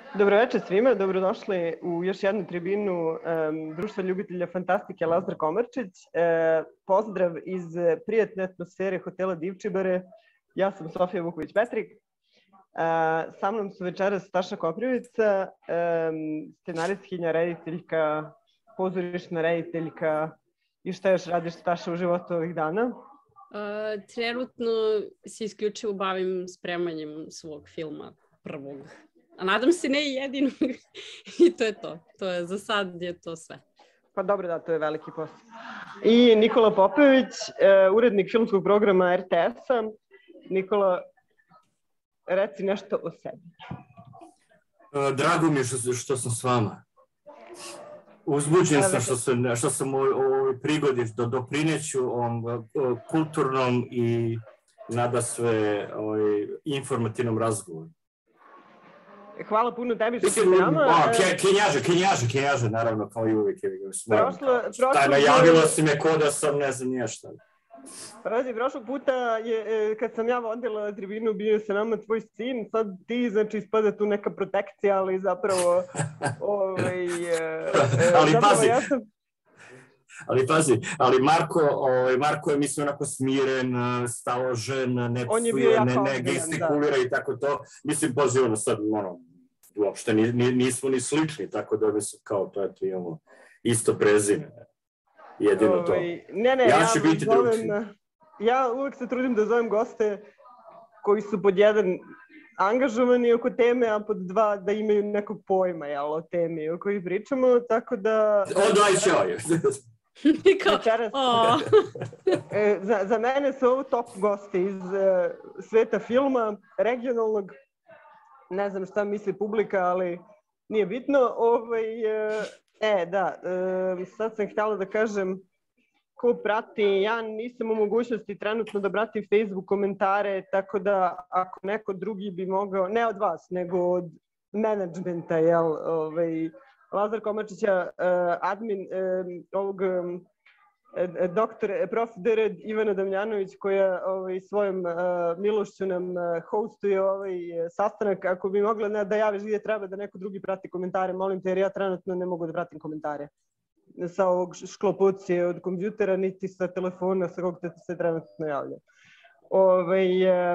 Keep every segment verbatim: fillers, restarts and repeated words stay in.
Dobroveče svima, dobrodošli u još jednu tribinu um, Društva ljubitelja fantastike Lazar Komarčić. E, pozdrav iz prijatne atmosfere hotela Divčibare. Ja sam Sofija Vuković-Petrik. E, sa mnom su večeras Staša Koprivica, um, scenariskinja, rediteljka, pozorišna rediteljka. I šta još radiš, Staša, u životu ovih dana? Uh, trenutno se isključivo bavim spremanjem svog filma prvog. A nadam se ne i jedinog. I to je to. To je, za sad je to sve. Pa dobro, da, to je veliki posao. I Nikola Popović, urednik filmskog programa er te es-a. Nikola, reci nešto o sebi. Drago mi je što, što sam s vama. Uzbuđen sam što sam, što sam u ovoj prigodi da doprineću ovom kulturnom i nada sve ovaj, informativnom razgovoru. Hvala puno tebi što si s nama. Kenjaže, kenjaže, kenjaže, naravno, kao i uvijek. Prošlo, prošlo... Najavila si me ko da sam, ne znam, nije šta. Pazi, prošlog puta, je, kad sam ja vodila tribinu, bio se nama tvoj sin, sad ti, znači, ispada tu neka protekcija, ali zapravo... ovaj, ali zapravo pazi, ja sam... ali pazi, ali Marko, ovaj, Marko je, mislim, onako smiren, staložen, ne psuje, ne, ne gestikulira i tako to. Mislim, pazi, ono sad, ono, uopšte nismo ni slični, tako da mislim, kao to, eto, imamo isto prezime. Jedino to. Ne, ne, ja ja ću biti zovem, ja uvek se trudim da zovem goste koji su pod jedan angažovani oko teme, a pod dva da imaju nekog pojma, jel, o temi o kojoj pričamo, tako da... Onda aj čao. Večeras, za, za mene su ovo top gosti iz uh, sveta filma, regionalnog, ne znam šta misli publika, ali nije bitno. Ovaj, uh, e, da, uh, sad sam htjela da kažem ko prati, ja nisam u mogućnosti trenutno da pratim Facebook komentare, tako da ako neko drugi bi mogao, ne od vas, nego od menadžmenta, jel, ovaj, Lazar Komarčića, admin ovog doktor, prof. dr. Ivana Damjanović, koja ovaj, svojom milošću nam hostuje ovaj sastanak. Ako bi mogla da javiš gdje treba da neko drugi prati komentare, molim te, jer ja trenutno ne mogu da pratim komentare sa ovog šklopucije od kompjutera, niti sa telefona sa kog te se trenutno javlja. Ovaj,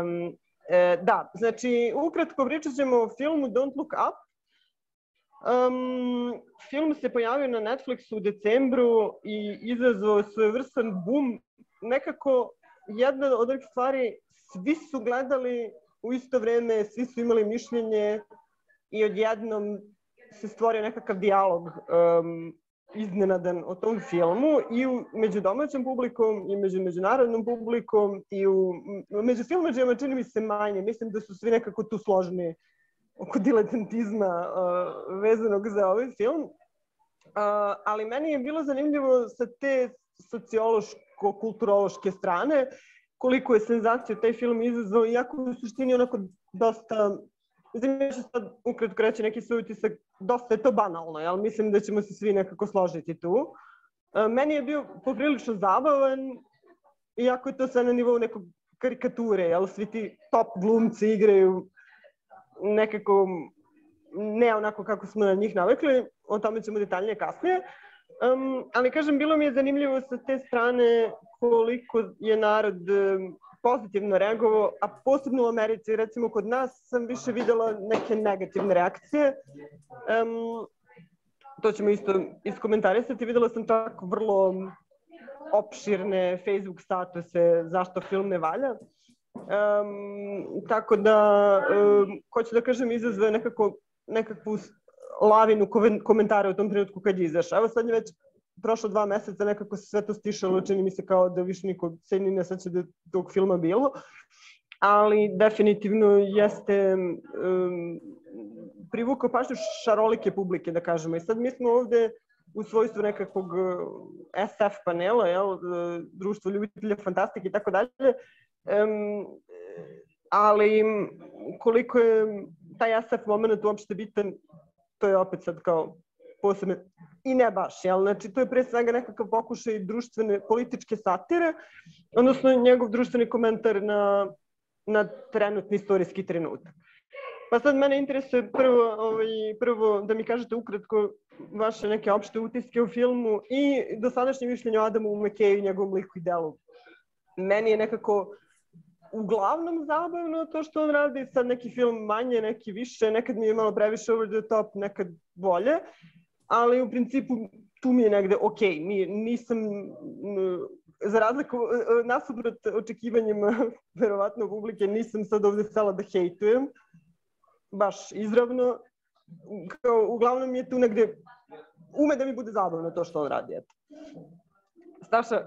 da, znači, ukratko pričat ćemo o filmu Don't Look Up. Um, film se pojavio na Netflixu u decembru i izazvao svojevrstan boom. Nekako jedna od ovih stvari, svi su gledali u isto vreme, svi su imali mišljenje i odjednom se stvorio nekakav dijalog um, iznenadan o tom filmu i u, među domaćom publikom i među međunarodnom publikom i u, među filmađima čini mi se manje. Mislim da su svi nekako tu složni oko diletantizma uh, vezanog za ovaj film. Uh, ali meni je bilo zanimljivo sa te sociološko-kulturološke strane koliko je senzaciju taj film izazvao, iako u suštini onako dosta, mislim, ja ću sad ukratko reći neki svoj utisak, dosta je to banalno, jel? Mislim da ćemo se svi nekako složiti tu. Uh, meni je bio poprilično zabavan, iako je to sve na nivou nekog karikature, jel? Svi ti top glumci igraju nekako ne onako kako smo na njih navikli, o tome ćemo detaljnije kasnije. Um, ali kažem, bilo mi je zanimljivo sa te strane koliko je narod pozitivno reagovao, a posebno u Americi, recimo kod nas sam više videla neke negativne reakcije. Um, to ćemo isto iskomentarisati. Videla sam tako vrlo opširne Facebook statuse zašto film ne valja. Um, tako da, um, hoću da kažem, izazve nekako, nekakvu lavinu komentara u tom trenutku kad je izašao. Evo sad je već prošlo dva meseca, nekako se sve to stišalo, čini mi se kao da više niko se ni ne seća da je tog filma bilo, ali definitivno jeste um, privukao pažnju šarolike publike, da kažemo. I sad mi smo ovde u svojstvu nekakvog es ef panela, jel, Društvo ljubitelja fantastike i tako dalje, Um, ali koliko je taj es ef moment uopšte bitan, to je opet sad kao posebno i ne baš, jel? Znači to je pre svega nekakav pokušaj društvene, političke satire, odnosno njegov društveni komentar na, na trenutni istorijski trenutak. Pa sad mene interesuje prvo, ovaj, prvo da mi kažete ukratko vaše neke opšte utiske u filmu i dosadašnje mišljenje o Adamu McKayu i njegovom liku i delu. Meni je nekako uglavnom zabavno to što on radi, sad neki film manje, neki više, nekad mi je malo previše over the top, nekad bolje, ali u principu tu mi je negde ok, nisam, za razliku, nasuprot očekivanjima verovatno publike, nisam sad ovde stala da hejtujem, baš izravno, kao, uglavnom mi je tu negde, ume da mi bude zabavno to što on radi, eto. Staša?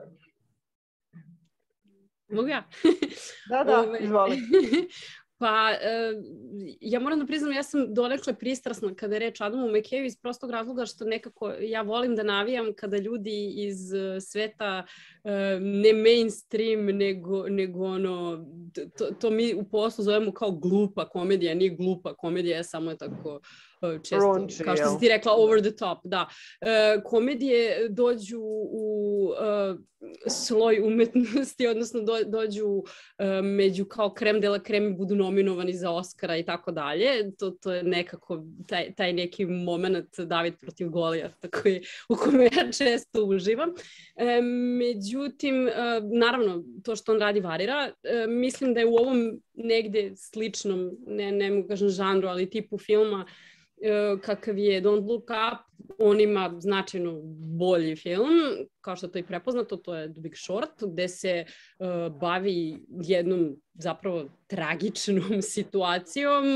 Mogu ja? Da, da, izvoli. Pa, ja moram da priznam, ja sam donekle pristrasna kada je reč o Adamu McKayu iz prostog razloga što nekako ja volim da navijam kada ljudi iz sveta ne mainstream, nego, nego ono, to, to mi u poslu zovemo kao glupa komedija, nije glupa komedija, samo je tako često, Ronči, kao što si ti rekla, over the top, da. E, komedije dođu u uh, sloj umetnosti, odnosno do, dođu uh, među kao krem de la krem i budu nominovani za Oscara i tako dalje. To, to je nekako taj, taj neki moment David protiv Golijata koji, u kome ja često uživam. E, međutim, uh, naravno, to što on radi varira. E, mislim da je u ovom negde sličnom, ne, ne mogu kažem žanru, ali tipu filma, kakav je Don't Look Up, on ima značajno bolji film, kao što to i prepoznato, to je The Big Short, gde se uh, bavi jednom zapravo tragičnom situacijom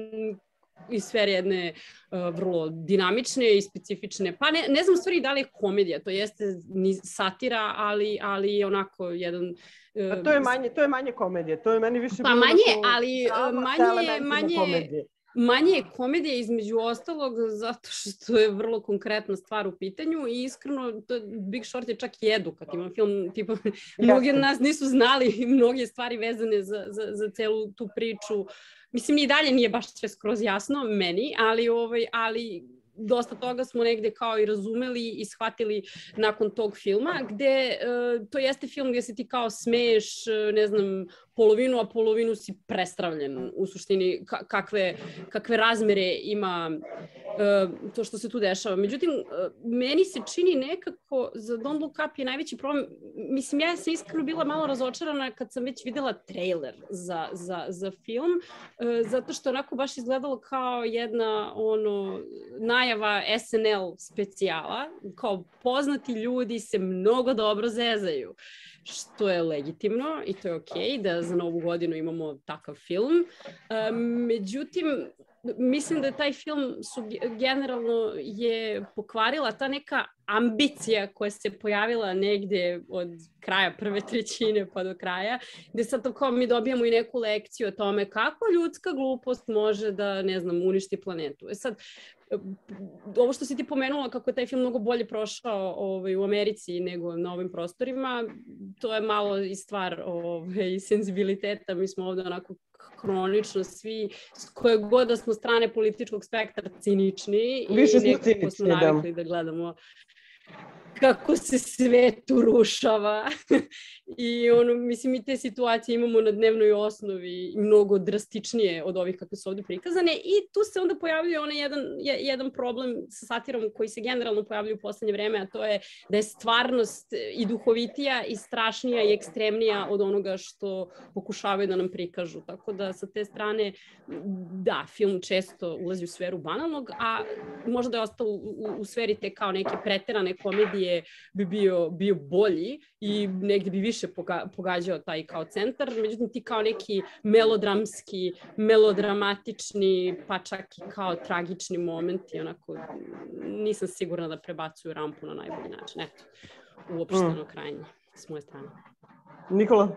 iz sfere jedne uh, vrlo dinamične i specifične, pa ne, ne znam stvari da li je komedija, to jeste ni satira, ali, ali onako jedan... Uh, A to je manje, to je manje komedije, to je meni više... Pa manje, ali uh, manje, manje... Komedije. Manje je komedija između ostalog zato što je vrlo konkretna stvar u pitanju i iskreno Big Short je čak i edukativan film, tipa mnogi od nas nisu znali mnoge stvari vezane za, za, za celu tu priču. Mislim i dalje nije baš sve skroz jasno meni, ali, ovaj, ali dosta toga smo negde kao i razumeli i shvatili nakon tog filma, gde uh, to jeste film gdje se ti kao smeješ, ne znam, polovinu, a polovinu si prestravljen u suštini ka- kakve, kakve razmere ima uh, to što se tu dešava. Međutim, uh, meni se čini nekako za Don't Look Up je najveći problem. Mislim, ja sam iskreno bila malo razočarana kad sam već videla trailer za, za, za film, uh, zato što onako baš izgledalo kao jedna ono, najava S N L specijala, kao poznati ljudi se mnogo dobro zezaju, što je legitimno i to je okej da za Novu godinu imamo takav film. Um, međutim, mislim da taj film su generalno je pokvarila ta neka ambicija koja se pojavila negde od kraja prve trećine pa do kraja, gde sad to kao mi dobijamo i neku lekciju o tome kako ljudska glupost može da, ne znam, uništi planetu. E sad, ovo što si ti pomenula kako je taj film mnogo bolje prošao ovaj, u Americi nego na ovim prostorima, to je malo i stvar ovaj, senzibiliteta. Mi smo ovde onako kronično svi, s koje god da smo strane političkog spektra, cinični. Više i smo cinični, smo navikli da. da gledamo kako se svet urušava. I ono, mislim, mi te situacije imamo na dnevnoj osnovi mnogo drastičnije od ovih kakve su ovdje prikazane i tu se onda pojavljuje onaj jedan, jedan problem sa satirom koji se generalno pojavljuje u poslednje vreme, a to je da je stvarnost i duhovitija i strašnija i ekstremnija od onoga što pokušavaju da nam prikažu. Tako da sa te strane, da, film često ulazi u sferu banalnog, a možda da je ostao u, u, u sferi te kao neke preterane komedije bi bio, bio bolji i negdje bi više poga, pogađao taj kao centar. Međutim, ti kao neki melodramski, melodramatični, pa čak i kao tragični momenti, onako, nisam sigurna da prebacuju rampu na najbolji način. Eto, uopšteno mm. krajnje, s moje strane. Nikola?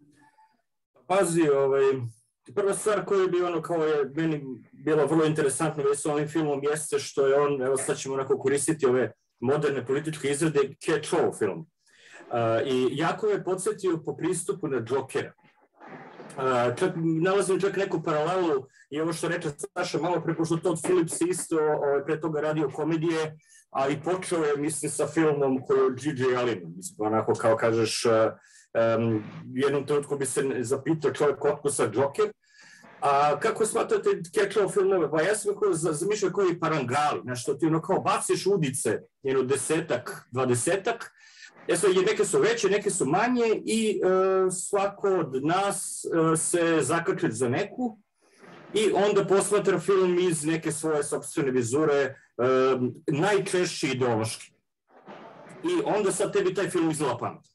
Pazi, ovaj, prva stvar koja bi ono kao je meni bilo vrlo interesantno s ovim filmom jeste što je on, evo sad ćemo onako koristiti ove moderne političke izrade, catch-all film. Uh, I jako je podsjetio po pristupu na Jokera. Uh, čak, nalazim čak neku paralelu i ovo što reče Saša malo pre, pošto Todd Phillips isto ovaj, pre toga radio komedije, ali počeo je, mislim, sa filmom koji je od G G Allena. Mislim, onako kao kažeš, um, jednom trenutku bi se zapitao čovjek otko sa Joker, A kako smatrate Ketchel filmove? Pa ja sam zamišljao koji parangali, znaš, što ti ono kao baciš udice, jedno desetak, dvadesetak, e sad, neke su veće, neke su manje i uh, svako od nas uh, se zakače za neku i onda posmatra film iz neke svoje sopstvene vizure, uh, najčešće ideološki. I onda sad tebi taj film izgleda pamet.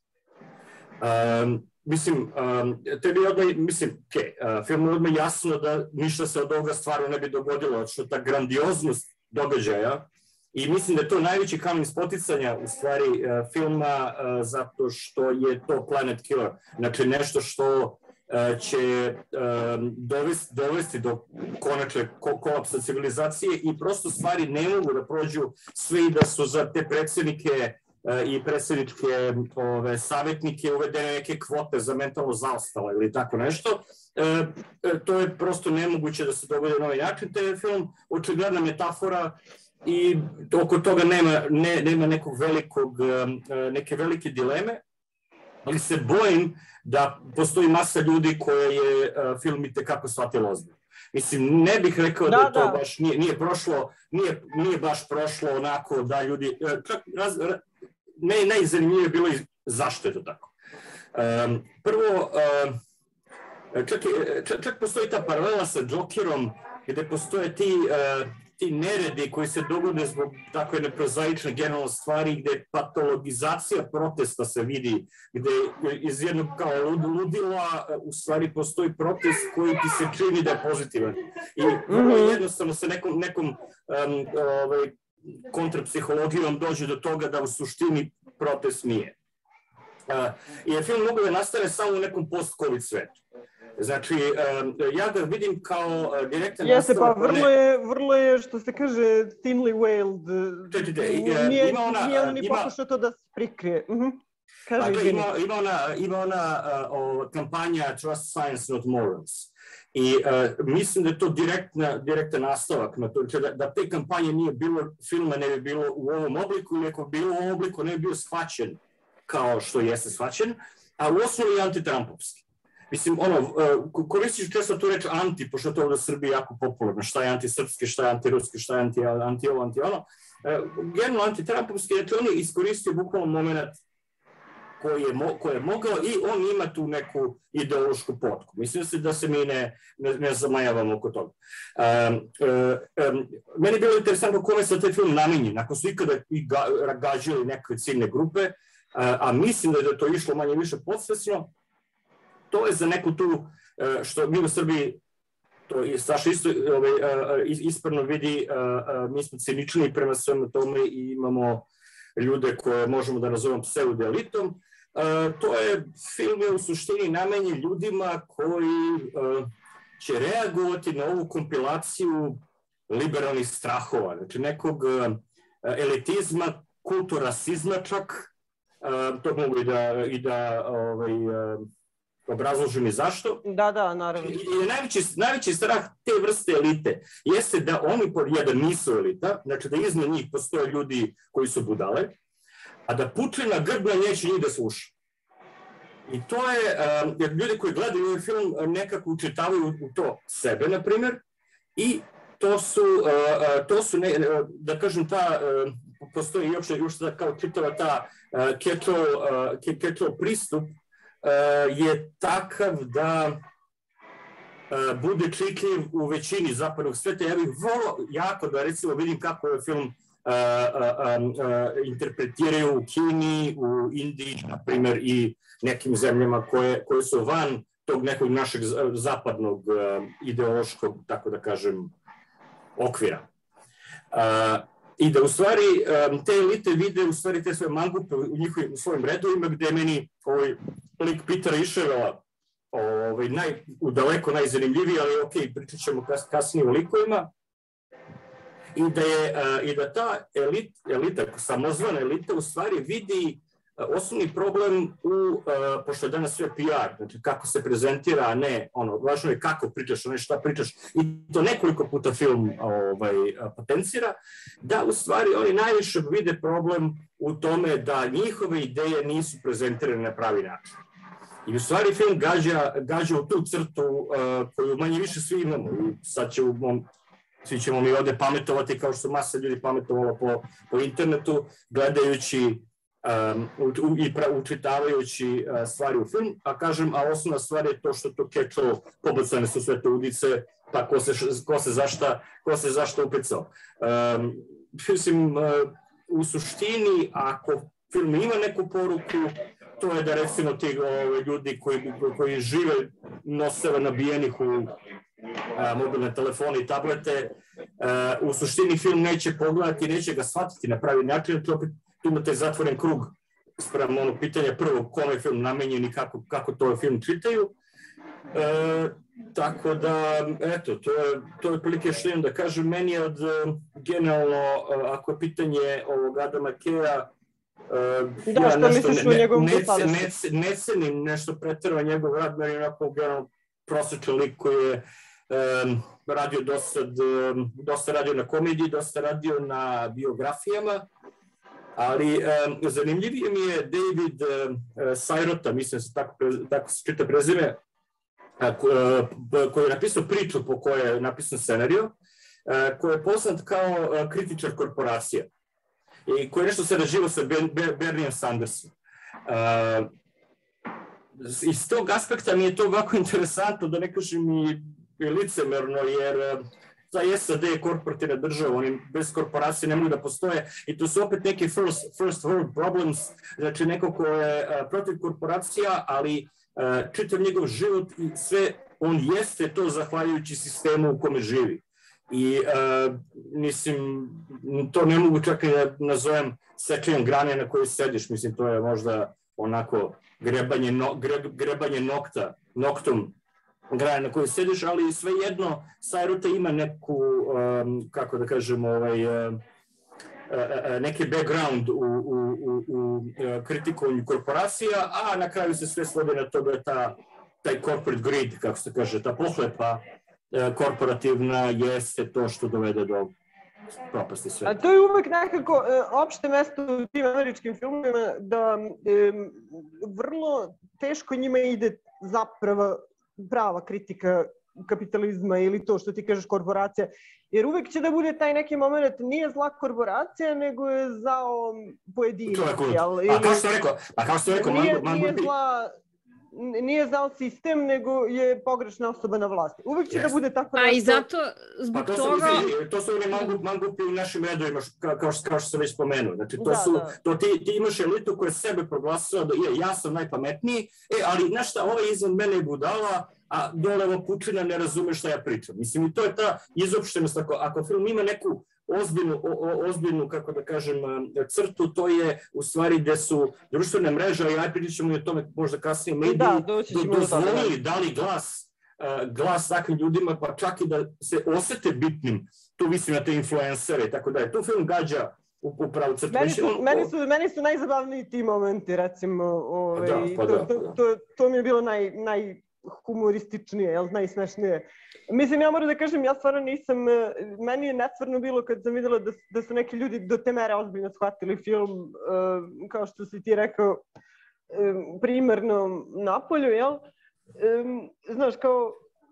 Um, mislim, um, tebi odmah, mislim, okay, uh, film je odmah jasno da ništa se od ovoga stvarno ne bi dogodilo, što ta grandioznost događaja. I mislim da je to najveći kamen spoticanja u stvari uh, filma uh, zato što je to Planet Killer. Znači nešto što uh, će um, dovesti, dovesti do konačne ko kolapsa civilizacije i prosto stvari ne mogu da prođu svi da su za te predsjednike uh, i predsjedničke ove, savjetnike uvedene neke kvote za mentalno zaostalo ili tako nešto. Uh, to je prosto nemoguće da se dogodi na ovaj način. To je film očigledna metafora i oko toga nema, ne, nema nekog velikog, neke velike dileme, ali se bojim da postoji masa ljudi koje je film itekako shvatilo ozbiljno. Mislim, ne bih rekao da, da to da. baš nije, nije prošlo, nije, nije baš prošlo onako da ljudi, čak raz, ne, najzanimljivije je bilo i zašto je to tako. Um, prvo, um, čak, čak, čak postoji ta paralela sa Jokerom, gde postoje ti uh, ti neredi koji se dogode zbog tako jedne prozaične generalne stvari gde patologizacija protesta se vidi, gde iz jednog kao ludila u stvari postoji protest koji ti se čini da je pozitivan. I vrlo jednostavno sa nekom, nekom um, ovaj, kontrapsihologijom dođe do toga da u suštini protest nije. Uh, jer film mogu da nastane samo u nekom post-covid svetu. Znači, ja ga vidim kao direktan nastavak... Jeste, pa vrlo je, vrlo je, što se kaže, thinly veiled. Nije, nije on ni pokušao to da se prikrije. Dakle, ima, ima ona, ima ona uh, kampanja Trust Science Not Morals. I uh, mislim da je to direktna, direktan nastavak na to. Da, da te kampanje nije bilo, filma ne bi bilo u ovom obliku, ili ako bilo u ovom obliku ne bi bio shvaćen kao što jeste shvaćen, a u osnovi je antitrampovski. Mislim, ono, koristiš često tu reč anti, pošto je to u Srbiji jako popularno, šta je antisrpski, šta je antiruski, šta je anti, anti ovo, anti ono. Generalno antitrampovski, znači on je iskoristio bukvalno moment koji je, mo, koji je mogao i on ima tu neku ideološku potku. Mislim se da se mi ne, ne, ne zamajavamo oko toga. Um, um, meni je bilo interesantno kome se taj film namenjen, ako su ikada i ga, gađali neke ciljne grupe, a, a mislim da je to išlo manje više podsvesno. To je za neku tu, što mi u Srbiji, to je Saša isto ovaj, ispravno vidi, mi smo cinični prema svemu tome i imamo ljude koje možemo da nazovemo pseudo-elitom. To je film je u suštini namenjen ljudima koji će reagovati na ovu kompilaciju liberalnih strahova, znači nekog elitizma, kulturasizma čak, to mogu i da, i da ovaj, obrazložim i zašto. Da, da, naravno. I najveći, najveći strah te vrste elite jeste da oni pod jedan nisu elita, znači da iznad njih postoje ljudi koji su budale, a da Pučina grdna neće njih da sluša. I to je, um, jer ljudi koji gledaju ovaj film nekako učitavaju u to sebe, na primjer, i to su, uh, to su ne, da kažem, ta, uh, postoji još, još da kao čitava ta uh, Ketchel, uh, Ketchel pristup, Uh, je takav da uh, bude čitljiv u većini zapadnog sveta. Ja bih volio jako da recimo vidim kako ovaj film uh, uh, uh, interpretiraju u Kini, u Indiji, na primjer, i nekim zemljama koje, koje su van tog nekog našeg zapadnog uh, ideološkog, tako da kažem, okvira. Uh, I da u stvari um, te elite vide u stvari te svoje mangupe u njihovim u svojim redovima, gde je meni ovaj lik Petera Iševela ovaj, naj, u daleko najzanimljiviji, ali ok, pričat ćemo kas, kasnije o likovima. I da, je, uh, i da ta elit, elita, samozvana elita, u stvari vidi uh, osnovni problem u, uh, pošto je danas sve P R, znači kako se prezentira, a ne, ono, važno je kako pričaš, a ne šta pričaš, i to nekoliko puta film ovaj, potencira, da u stvari oni najviše vide problem u tome da njihove ideje nisu prezentirane na pravi način. I u stvari film gađa, gađa u tu crtu uh, koju manje više svi imamo. I sad ćemo, svi ćemo mi ovde pametovati kao što masa ljudi pametovalo po, po internetu, gledajući um, u, i pra, učitavajući uh, stvari u film. A kažem, a osnovna stvar je to što to catch-all, pobacane su sve te udice, pa ko se, ko se zašta, ko se zašta upecao. Um, mislim, uh, u suštini, ako film ima neku poruku, to je da recimo ti ove, ljudi koji, koji žive noseve nabijenih u a, mobilne telefone i tablete, a, u suštini film neće pogledati, neće ga shvatiti na pravi način, to opet tu imate zatvoren krug sprem ono pitanja prvo kome je film namenjen i kako, kako to film čitaju. E, tako da, eto, to je, to je prilike što imam da kažem. Meni je od generalno, ako je pitanje ovog Adama Keja, Uh, da, ja što misliš ne, o njegovom ne, ne, ne cenim nešto pretjerano njegov rad, meni je onako generalno prosječan lik koji je um, radio dosta, um, dosta radio na komediji, dosta radio na biografijama, ali um, zanimljivije mi je David uh, Sirota, mislim se tako, tako se čita prezime, uh, koji je napisao priču po kojoj je napisan scenario, uh, koji je poznat kao uh, kritičar korporacija. I koji je nešto sarađivao sa Bernijem Sandersom. Uh, iz tog aspekta mi je to ovako interesantno, da ne kažem i, i licemerno, jer uh, ta S A D je korporativna država, oni bez korporacije ne mogu da postoje i to su opet neki first, first world problems, znači neko ko je uh, protiv korporacija, ali uh, čitav njegov život i sve, on jeste to zahvaljujući sistemu u kome živi. I uh, mislim, to ne mogu čak i da nazovem sekljenjem grane na kojoj sediš, mislim, to je možda onako grebanje, no, gre, grebanje nokta, noktom grane na kojoj sediš, ali svejedno Sirota ima neku, um, kako da kažem, ovaj, uh, uh, neki background u, u, u, u kritikovanju korporacija, a na kraju se sve svodi na to da je ta, taj corporate greed, kako se kaže, ta pohlepa korporativna jeste to što dovede do propasti sveta. A to je uvek nekako uh, opšte mesto u tim američkim filmima da um, vrlo teško njima ide zapravo prava kritika kapitalizma ili to što ti kažeš korporacija, jer uvek će da bude taj neki moment, nije zla korporacija, nego je zao pojedinac. A kao što rekao, a kao što rekao, nije, nije zla nije znao sistem, nego je pogrešna osoba na vlasti. Uvijek će yes. da bude tako nešto. A i zato, zbog pa to toga... Su, to su oni mangupi, mangupi u našim redovima, kao, kao, kao što sam već spomenuo. Znači, to da, su, da. To ti, ti imaš elitu koja sebe proglasila da je, ja sam najpametniji, e, ali znaš šta, ovaj iznad mene je budala, a dole ovo pučina ne razume šta ja pričam. Mislim, i to je ta izopštenost. Ako, ako film ima neku ozbiljnu, o, ozbiljnu, kako da kažem, crtu, to je u stvari gde su društvene mreže, a ja pričat ćemo i o tome možda kasnije mediji, da, do, dozvolili, dali glas, uh, glas takvim ljudima, pa čak i da se osete bitnim, tu mislim na te influencere i tako da je. Tu film gađa upravo crtu. Meni su, on, meni, su, meni su najzabavniji ti momenti, recimo, ove, da, pa to, da, to, to, to, to mi je bilo naj, naj humorističnije, jel, najsmešnije. Mislim, ja moram da kažem, ja stvarno nisam, meni je nestvarno bilo kad sam videla da, da su neki ljudi do te mere ozbiljno shvatili film, uh, kao što si ti rekao, um, primarno Napolju, jel? Um, znaš, kao,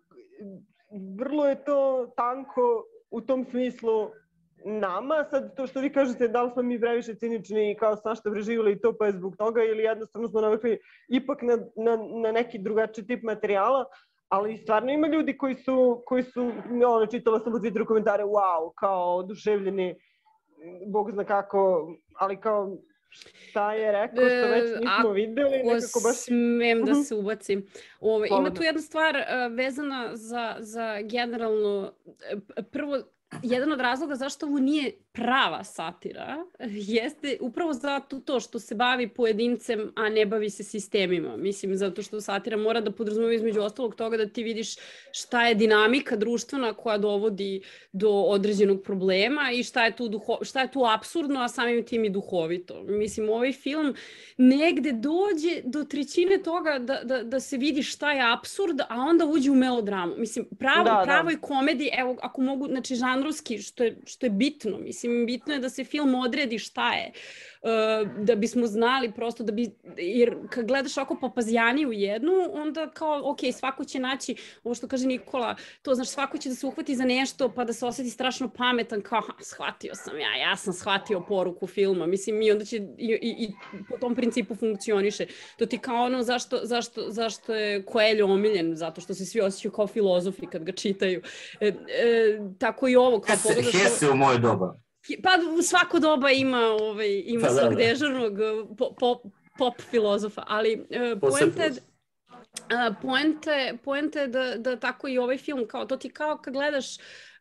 vrlo je to tanko u tom smislu nama, sad to što vi kažete, da li smo mi previše cinični i kao svašta preživjeli i to pa je zbog toga ili jednostavno smo navikli ipak na, na, na neki drugačiji tip materijala, ali stvarno ima ljudi koji su, koji su ono, čitala sam u Twitteru komentare, wow, kao oduševljeni, Bog zna kako, ali kao šta je rekao što već nismo videli, nekako baš... Smem da se ubacim. Ove, ima tu jedna stvar uh, vezana za, za generalno, prvo, jedan od razloga zašto ovo nije prava satira jeste upravo zato to što se bavi pojedincem, a ne bavi se sistemima. Mislim, zato što satira mora da podrazumeva između ostalog toga da ti vidiš šta je dinamika društvena koja dovodi do određenog problema i šta je tu, duho, šta je tu apsurdno, a samim tim i duhovito. Mislim, ovaj film negde dođe do trećine toga da, da, da se vidi šta je apsurd, a onda uđe u melodramu. Mislim, pravo, da, pravoj da. komediji, evo, ako mogu, znači, žanrovski, što je, što je bitno, mislim, bitno je da se film odredi šta je. da bismo znali prosto da bi, jer kad gledaš ovako papazjaniju jednu, onda kao, ok, svako će naći, ovo što kaže Nikola, to znaš, svako će da se uhvati za nešto pa da se osjeti strašno pametan, kao, shvatio sam ja, ja sam shvatio poruku filma, mislim, i onda će i, i, i po tom principu funkcioniše. To ti kao ono, zašto, zašto, zašto je Coelho omiljen, zato što se svi osjećaju kao filozofi kad ga čitaju. E, e, tako i ovo, kao pogledaš... Hese u moje doba. Pa u svako doba ima, ovaj, ima pa, svog da, da. dežurnog pop, pop, pop filozofa, ali uh, poenta uh, poente, poente da, da tako i ovaj film, kao, to ti kao kad gledaš, uh,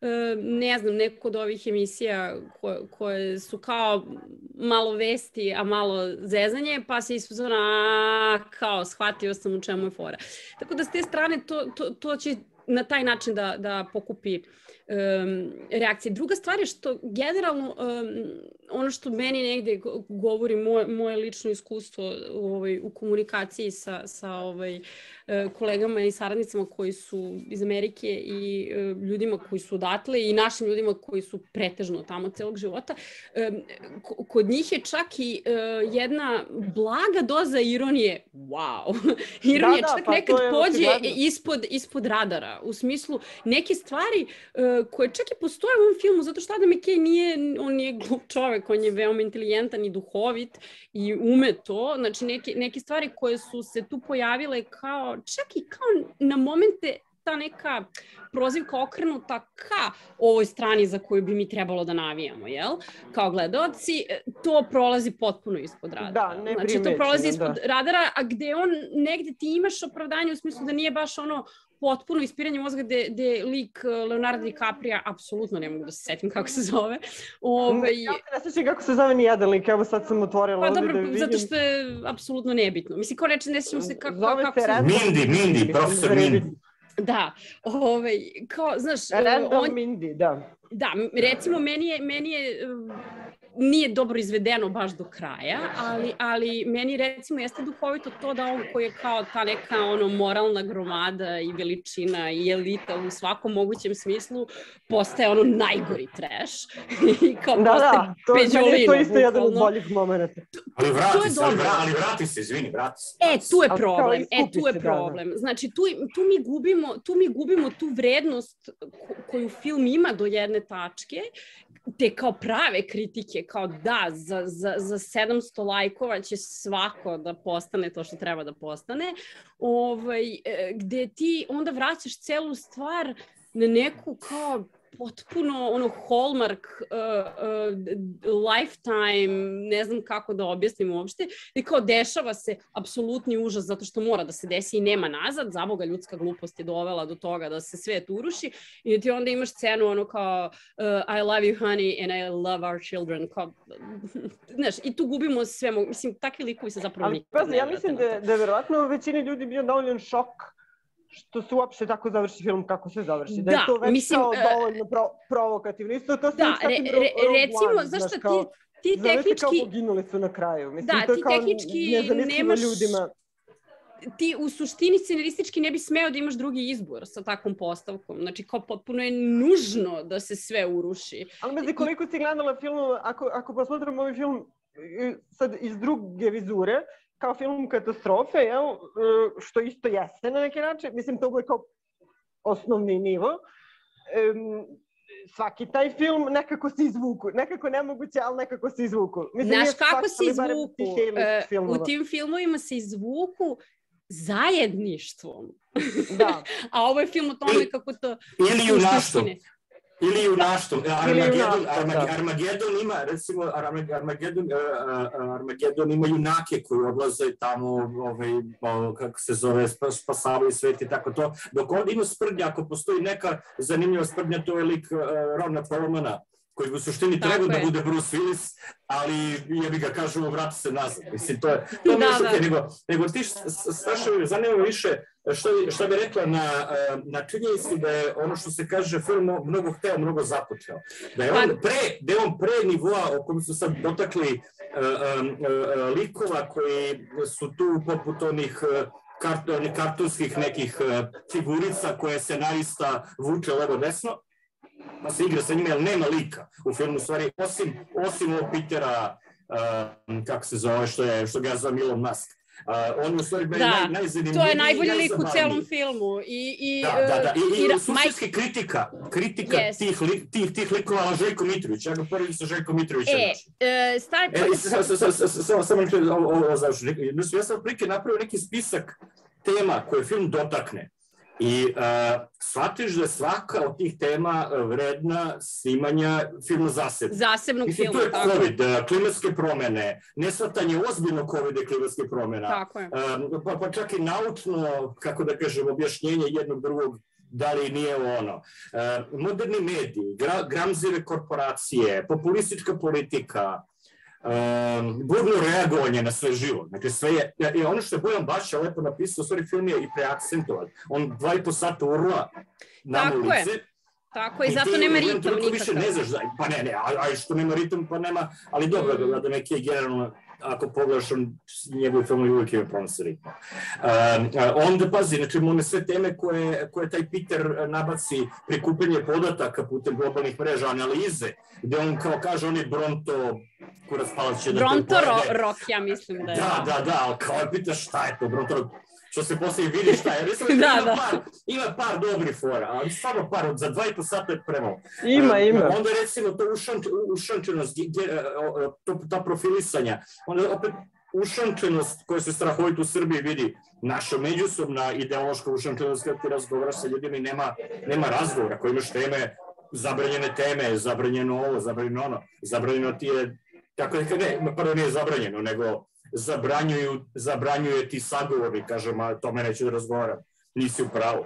ne znam, neko od ovih emisija koje, koje su kao malo vesti, a malo zezanje, pa se isuzona, kao, shvatio sam u čemu je fora. Tako da s te strane to, to, to će na taj način da, da pokupi um, reakcije. Druga stvar je što generalno um, ono što meni negde govori moje, moje lično iskustvo ovaj, u komunikaciji sa, sa ovaj, kolegama i saradnicama koji su iz Amerike i uh, ljudima koji su odatle i našim ljudima koji su pretežno tamo celog života. Um, kod njih je čak i uh, jedna blaga doza ironije. Wow! Ironija da, da, čak pa nekad pođe ispod, ispod radara. U smislu neke stvari uh, koje čak i postoje u ovom filmu, zato što Adam McKay nije, on nije glup čovek, on je veoma inteligentan i duhovit i ume to. Znači neke, neke stvari koje su se tu pojavile kao, čak i kao na momente ta neka prozivka okrenuta ka ovoj strani za koju bi mi trebalo da navijamo, jel? Kao gledaoci, to prolazi potpuno ispod radara. Da, ne znači, to prolazi ispod da. radara, a gde on negde ti imaš opravdanje u smislu da nije baš ono potpuno ispiranje mozga gde, gde lik Leonardo DiCaprio, apsolutno ne mogu da se setim kako se zove. Ove, ja se ne sećam kako se zove ni jedan lik, evo sad sam otvorila pa, ovdje dobro, da vidim. Zato što je apsolutno nebitno. Mislim, kao reći, ne sećam se kako, zove kako se... se... Mindy, Mindy, profesor Mindy. Da, ovaj, kao, znaš... Random on, Mindy, da. Da, recimo, meni je, meni je, nije dobro izvedeno baš do kraja, ali, ali meni recimo jeste duhovito to da on koji je kao ta neka ono moralna gromada i veličina i elita u svakom mogućem smislu postaje ono najgori trash i kao da, postaje da, to, peđolino. To je isto jedan od boljih momenta. Ali vrati se, ali, ali vrati se, izvini, vrati se. E, tu je problem, e, tu je problem. Znači, tu, tu, mi gubimo, tu mi gubimo tu vrednost koju film ima do jedne tačke, te kao prave kritike, kao da, za, za, za sedamsto lajkova će svako da postane to što treba da postane, ovaj, gde ti onda vraćaš celu stvar na neku kao potpuno ono hallmark, uh, uh, lifetime, ne znam kako da objasnim uopšte, i kao dešava se apsolutni užas zato što mora da se desi i nema nazad, za Boga ljudska glupost je dovela do toga da se svet uruši i ti onda imaš scenu ono kao uh, I love you honey and I love our children, kao, znaš, i tu gubimo sve, mislim, takvi likovi se zapravo nikad ne vrate. Ja mislim da, da je verovatno većini ljudi bio dovoljan šok što se uopšte tako završi film kako se završi. Da, da je to već mislim, kao dovoljno pro, provokativno. Isto to da, re, re, recimo, zašto ti, kao, ti tehnički... kao poginuli su na kraju. Mislim, da, to je ti kao tehnički nemaš... Ljudima. Ti u suštini scenaristički ne bi smeo da imaš drugi izbor sa takvom postavkom. Znači, kao potpuno je nužno da se sve uruši. Ali mezi koliko si gledala film, ako, ako posmatram ovaj film sad iz druge vizure, kao film katastrofe, jel? Što isto jeste na neki način. Mislim, to je kao osnovni nivo. Um, svaki taj film nekako se izvuku. Nekako nemoguće, ali nekako se izvuku. Mislim, znaš kako se izvuku? Uh, u tim filmovima se izvuku zajedništvom. Da. A ovo je film o tome kako to... Ili junaštvom. Ili junaštvom. Armagedon, Armagedon, Armagedon ima, recimo, Armagedon, Armagedon ima junake koji odlaze tamo, ovaj, kako se zove, spasavaju svet i tako to. Dok ovdje ima sprdnja, ako postoji neka zanimljiva sprdnja, to je lik Rona Perlmana, koji u suštini treba da bude Bruce Willis, ali ja bih ga kažemo vrati se nazad. Mislim, to je to da, da. Nego, nego ti strašno zanima više što, što bi rekla na, na činjenicu da je ono što se kaže film mnogo hteo, mnogo započeo. Da je on pre, da je on pre nivoa o kojem su sad dotakli uh, um, uh, likova koji su tu poput onih uh, kart, onih kartonskih nekih uh, figurica koje scenarista vuče levo-desno, pa se igra sa njima, jer nema lika u filmu, stvari, osim, osim ovog Petera uh, kako se zove, što je, što ga zove Elon Musk. Uh, on u stvari da, naj, najzanimljiviji. To je najbolji lik u celom filmu. I, i, da, da, da. I, i, i, i suštinski kritika, kritika yes. tih, li, tih, tih likova Željko Mitrović. Ja ga prvi sa Željko Mitrovića e, e, Star Samo ja sam prike napravio neki spisak tema koje film dotakne. I uh, shvatiš da je svaka od tih tema vredna snimanja filma zasebno. Zasebnog Mislim, filma, tako. To je COVID, klimatske promene, nesvatanje ozbiljno COVID i klimatske promena. Tako je. Um, pa, pa čak i naučno, kako da kažem, objašnjenje jednog drugog, da li nije ono. Uh, moderni mediji, gra, gramzive korporacije, populistička politika, Um, burno reagovanje na sve živo. Znači sve je, i ono što je Bojan Baša lepo napisao, u stvari film je i preakcentovan. On dva i po sata urla na ulice. Tako je, i zato nema ritam nikakav. Više ne znaš, da, pa ne, ne, a, a što nema ritam, pa nema, ali dobro, mm. da, da neki je generalno, ako pogledaš, on, njegovi filmovi uvijek ima problem sa ritmom. Um, onda, pazi, znači, one sve teme koje, koje taj Peter nabaci, prikupljanje podataka putem globalnih mreža, analize, gde on kao kaže, on je Bronto, kurac palac će da te Bronto Rock, ja mislim da je. Da, da, da, ali kao je pitaš šta je to Bronto Rock, što se poslije vidi šta je. Mislim, da, ima, da. Par, ima par dobrih fora, ali stvarno par, za dva i po sata je premalo. Ima, ima. Onda recimo to ušančenost, ta profilisanja, onda opet ušančenost koja se strahovito u Srbiji vidi, naša međusobna ideološka ušančenost kada ti razgovaraš sa ljudima i nema, nema razgovora, koji imaš teme, zabranjene teme, zabranjeno ovo, zabranjeno ono, zabranjeno ti je, tako da ne, prvo nije zabranjeno, nego zabranjuju, zabranjuje ti sagovori, kažem, a to me neću da razgovaram, nisi u pravu.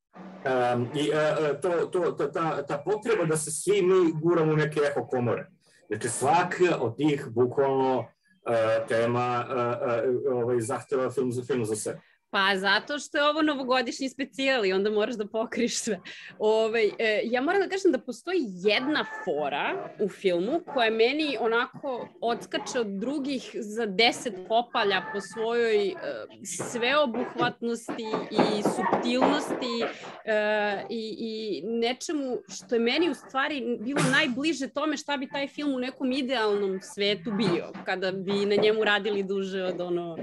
Um, I uh, to, to, ta, ta potreba da se svi mi guramo u neke eho komore. Znači svaka od tih bukvalno uh, tema uh, uh, ovaj, zahteva film za film za sebe. Pa zato što je ovo novogodišnji specijal i onda moraš da pokriš sve. Ove, e, ja moram da kažem da postoji jedna fora u filmu koja meni onako odskače od drugih za deset popalja po svojoj e, sveobuhvatnosti i suptilnosti e, i, i nečemu što je meni u stvari bilo najbliže tome šta bi taj film u nekom idealnom svetu bio, kada bi na njemu radili duže od ono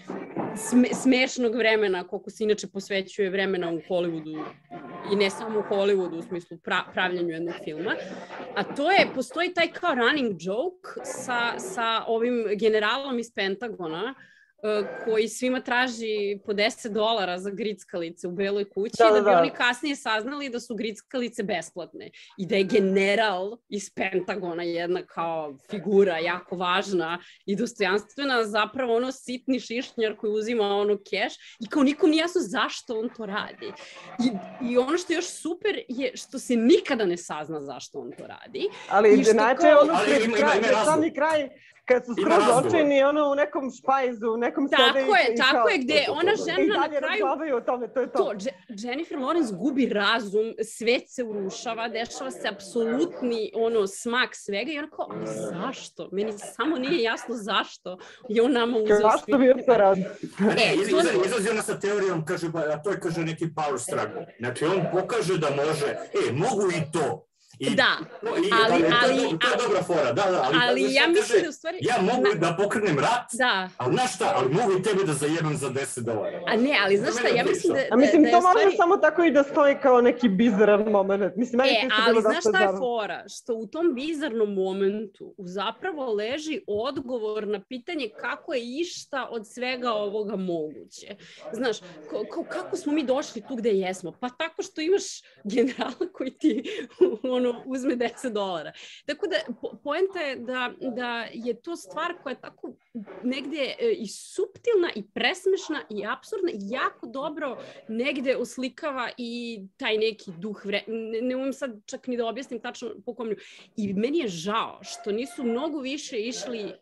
sme, smešnog vremena, koliko se inače posvećuje vremena u Hollywoodu i ne samo u Hollywoodu u smislu pra, pravljenju jednog filma. A to je, postoji taj kao running joke sa, sa ovim generalom iz Pentagona, koji svima traži po deset dolara za grickalice u Beloj kući, da, da, da bi oni kasnije saznali da su grickalice besplatne i da je general iz Pentagona jedna kao figura jako važna i dostojanstvena, zapravo ono sitni šišnjar koji uzima ono keš i kao nikom nije jasno zašto on to radi. I, i ono što je još super je što se nikada ne sazna zašto on to radi. Ali znači kao... ono sami kraj kad su skroz očeni, ono u nekom špajzu, u nekom tako sede je, i tako kao, je, gde ona žena na kraju... O tome, to je to. to Jennifer Lawrence gubi razum, svet se urušava, dešava se apsolutni ono, smak svega i ona kao, zašto? Meni samo nije jasno zašto je on nama uzeo svi. Zašto bi to radi? Ne, izlazi ona sa teorijom, kaže, a to je kaže neki power struggle. Znači, on pokaže da može, e, mogu i to. I, da, no, i, ali, da, ali, to, to je dobra fora, da, da, ali, ali ja mislim da u stvari... Ja mogu na, da pokrenem rat, da. ali znaš šta, ali mogu i tebe da zajebam za deset dolara. A ne, ali znaš šta, ja mislim da... A mislim, da, to da može stvari... samo tako i da stoji kao neki bizaran moment. Mislim, e, ali znaš šta je fora? Što u tom bizarnom momentu zapravo leži odgovor na pitanje kako je išta od svega ovoga moguće. Znaš, ko, kako smo mi došli tu gde jesmo? Pa tako što imaš generala koji ti ono, uzme deset dolara. Tako da, po, poenta je da, da je to stvar koja je tako negde e, i suptilna i presmešna i apsurdna i jako dobro negde oslikava i taj neki duh vre... Ne, ne umem sad čak ni da objasnim tačno po kom. I meni je žao što nisu mnogo više išli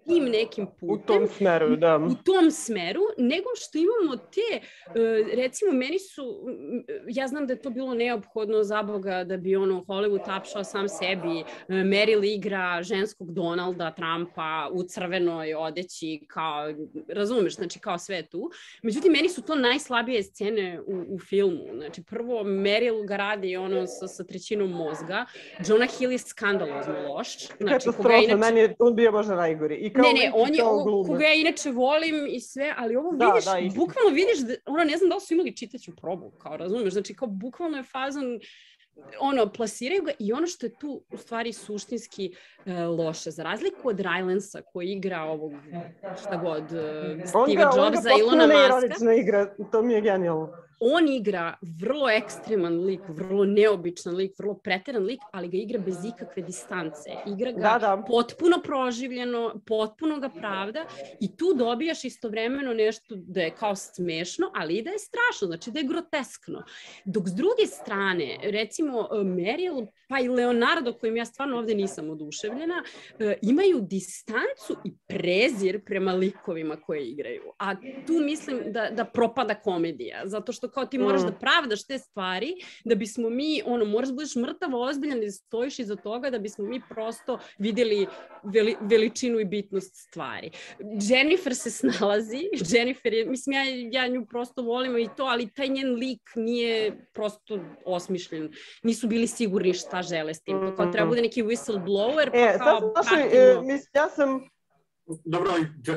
tim nekim putem. U tom smeru, da. U tom smeru, nego što imamo te, recimo, meni su, ja znam da je to bilo neophodno za Boga da bi ono Hollywood tapšao sam sebi, Meryl igra ženskog Donalda Trumpa u crvenoj odeći, kao, razumeš, znači kao sve tu. Međutim, meni su to najslabije scene u, u filmu. Znači, prvo, Meryl ga radi ono sa, sa trećinom mozga, Jonah Hill je skandalozno loš. Znači, katastrofa, inače... meni je on bio možda najgori. I kao ne, ne, on je, koga ja inače volim i sve, ali ovo da, vidiš, da, bukvalno vidiš, da, ono, ne znam da li su imali čitaću probu, kao razumeš, znači kao bukvalno je fazon, ono, plasiraju ga i ono što je tu u stvari suštinski uh, loše, za razliku od Rylansa koji igra ovog, šta god, uh, Steve Jobsa, Ilona Muska. On ga potpuno neironično igra, to mi je genijalno. On igra vrlo ekstreman lik, vrlo neobičan lik, vrlo preteran lik, ali ga igra bez ikakve distance. Igra ga da, da. potpuno proživljeno, potpuno ga pravda i tu dobijaš istovremeno nešto da je kao smešno, ali i da je strašno, znači da je groteskno. Dok s druge strane, recimo Meryl pa i Leonardo, kojim ja stvarno ovde nisam oduševljena, imaju distancu i prezir prema likovima koje igraju. A tu mislim da, da propada komedija, zato što kao ti moraš mm. da pravdaš te stvari, da bismo mi, ono, moraš da budeš mrtavo ozbiljan i da stojiš iza toga, da bismo mi prosto vidjeli veli, veličinu i bitnost stvari. Jennifer se snalazi, Jennifer je, mislim, ja, ja nju prosto volim i to, ali taj njen lik nije prosto osmišljen. Nisu bili sigurni šta žele s tim. To kao treba bude neki whistleblower, pa e, kao pratimo... E, mislim, ja sam... Dobro,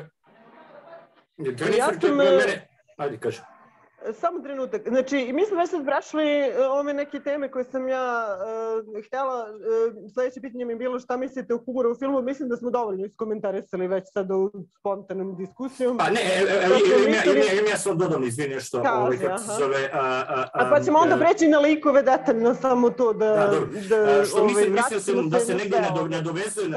Jennifer, ja sam... Mene... Ajde, kaži. Samo trenutak. Znači, mi smo već sad vraćali ove neke teme koje sam ja uh, htjela. Uh, sljedeće pitanje mi je bilo šta mislite o humoru u filmu. Mislim da smo dovoljno iskomentarisali već sad u spontanom diskusijom. Pa ne, imam ja sam dodam izvini nešto. Kaže, kako se zove... A pa ćemo onda preći na likove detaljno, samo to da... da što mislim, mislio sam da se negdje nadovezuje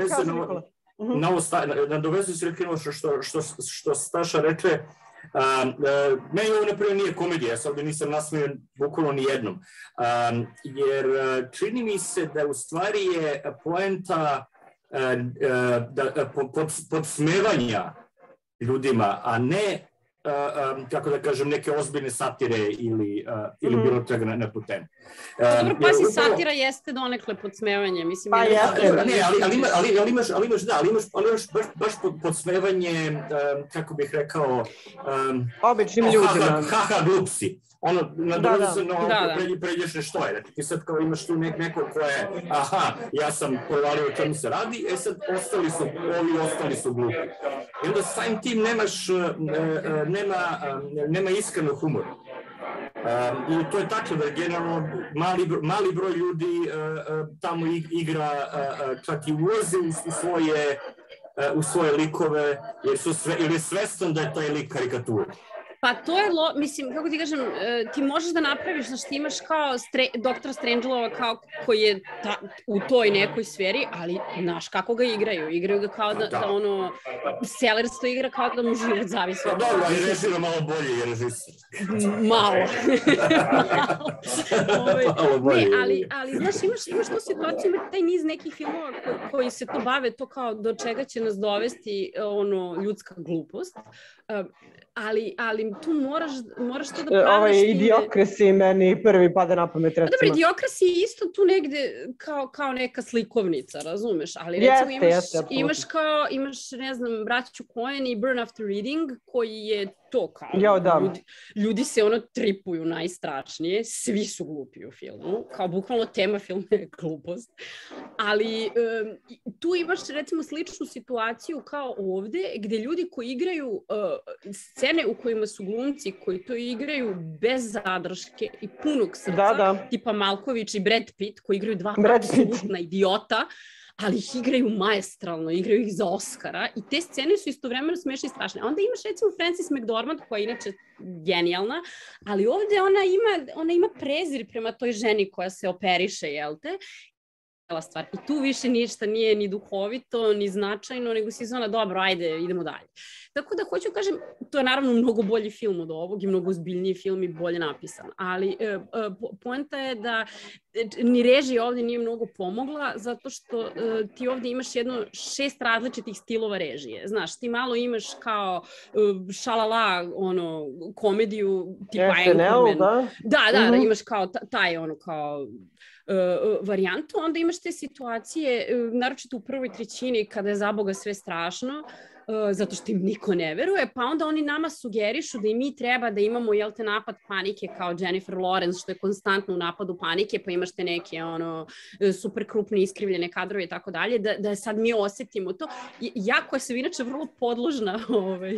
na ovo nadovezuje se rekli što Staša rekle. Uh, uh, meni ovo napravo nije komedija, ja sad nisam nasmijen bukvalno ni jednom, um, jer uh, čini mi se da u stvari je poenta uh, uh, da, uh, pod, podsmevanja ljudima, a ne uh, um, kako da kažem, neke ozbiljne satire ili, uh, ili mm-hmm. bilo čega na, na tu temu. Uh, Dobro, pazi, upravo... satira jeste donekle podsmevanje, mislim. Pa jeste. Ne, ali, ali, ima, ali, ali, imaš, ali imaš, da, ali imaš, ali imaš baš, baš podsmevanje, um, kako bih rekao... Um, običnim ljudima. Haha, glupsi. Ono, nadođe se na ono, pređe, pređeš nešto je. Znači, ti sad kao imaš tu nek, neko ko je, aha, ja sam provalio o čemu se radi, e sad ostali su, ovi ostali su glupi. I onda samim tim nemaš, nema, nema iskrenog humora. Um, I to je tako da generalno mali, mali broj ljudi uh, tamo igra, uh, čak i ulaze u svoje, uh, u svoje likove, jer su sve, ili je svestan da je taj lik karikatura. Pa to je, lo, mislim, kako ti kažem, ti možeš da napraviš, znaš, ti imaš kao stre, doktora Strangelova kao koji je ta, u toj nekoj sferi, ali znaš kako ga igraju, igraju ga kao da, da ono, Sellers to igra kao da mu život zavisi. Pa dobro, i režira malo bolje, je režisir. Malo. malo. Ne, ali, ali znaš, imaš, imaš tu situaciju, ima taj niz nekih filmova koji, koji se to bave, to kao do čega će nas dovesti ono, ljudska glupost. Ali, ali tu moraš, moraš to da pravdaš. Ovo je Idiokrasi meni prvi pada na pamet, recimo. Dobro, Idiokrasi je isto tu negde kao, kao neka slikovnica, razumeš? Ali recimo jeste, imaš, jeste, imaš kao, imaš, ne znam, braću Coen i Burn After Reading, koji je to kao. Ja, da. Ljudi, ljudi se ono tripuju najstrašnije, svi su glupi u filmu, kao bukvalno tema filma je glupost. Ali um, tu imaš recimo sličnu situaciju kao ovde, gde ljudi koji igraju uh, scene u kojima su glumci koji to igraju bez zadrške i punog srca, da, da. tipa Malković i Brad Pitt, koji igraju dva apsolutna idiota, ali ih igraju maestralno, igraju ih za Oscara i te scene su istovremeno smešne i strašne. Onda imaš recimo Frances McDormand, koja je inače genijalna, ali ovde ona ima, ona ima prezir prema toj ženi koja se operiše, jel te? stvar. I tu više ništa nije ni duhovito, ni značajno, nego si zona, dobro, ajde, idemo dalje. Tako da hoću kažem, to je naravno mnogo bolji film od ovog i mnogo ozbiljniji film i bolje napisan. Ali e, poenta je da ni režija ovdje nije mnogo pomogla, zato što e, ti ovdje imaš jedno šest različitih stilova režije. Znaš, ti malo imaš kao e, šalala, ono, komediju tipa Anchorman. Da, da, da, mm-hmm. da imaš kao taj, ono, kao Uh, varijantu, onda imaš te situacije, uh, naročito u prvoj trećini kada je za Boga sve strašno, uh, zato što im niko ne veruje, pa onda oni nama sugerišu da i mi treba da imamo, jel te, napad panike kao Jennifer Lawrence, što je konstantno u napadu panike, pa imaš te neke ono, super krupne iskrivljene kadrove i tako dalje, da, da sad mi osjetimo to. Ja koja sam inače vrlo podložna ovaj,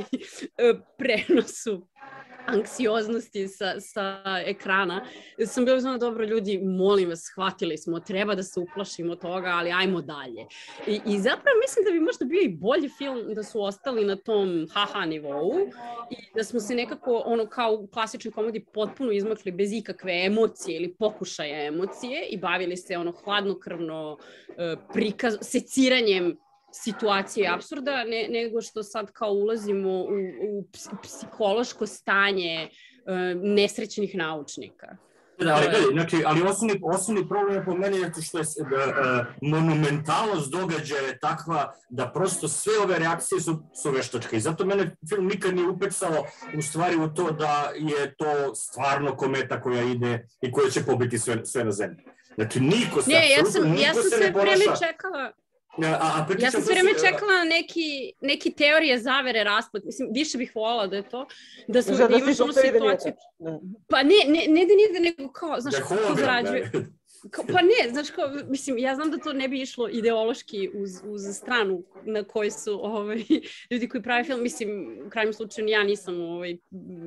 prenosu anksioznosti sa, sa ekrana, sam bila znala, dobro ljudi, molim vas, shvatili smo, treba da se uplašimo toga, ali ajmo dalje. I, i zapravo mislim da bi možda bio i bolji film da su ostali na tom haha nivou i da smo se nekako, ono, kao u klasičnoj komediji potpuno izmakli bez ikakve emocije ili pokušaja emocije i bavili se ono hladnokrvno uh, prikaz, seciranjem situacije apsurda, ne, nego što sad kao ulazimo u, u psihološko stanje uh, nesrećnih naučnika. Da, ali, gledaj, znači, ali osnovni, osnovni problem je po meni je što je uh, monumentalnost događaja je takva da prosto sve ove reakcije su, su veštačke. I zato mene film nikad nije upecao u stvari u to da je to stvarno kometa koja ide i koja će pobiti sve, sve na zemlji. Znači, niko se, ne, ja sam, niko ja sam se sve ne ponaša... vreme čekala... A, a ja sam sve vreme čekala na neki, neki teorije zavere raspad. Mislim, više bih voljela da je to. Da, smo, da, da imaš onu situaciju. Pa ne, ne, ne da nije nego kao, znaš, kako to zarađuje. Kao, pa ne, znaš, kao, mislim, ja znam da to ne bi išlo ideološki uz, uz stranu na kojoj su ovaj, ljudi koji prave film. Mislim, u krajnjem slučaju ja nisam ovaj,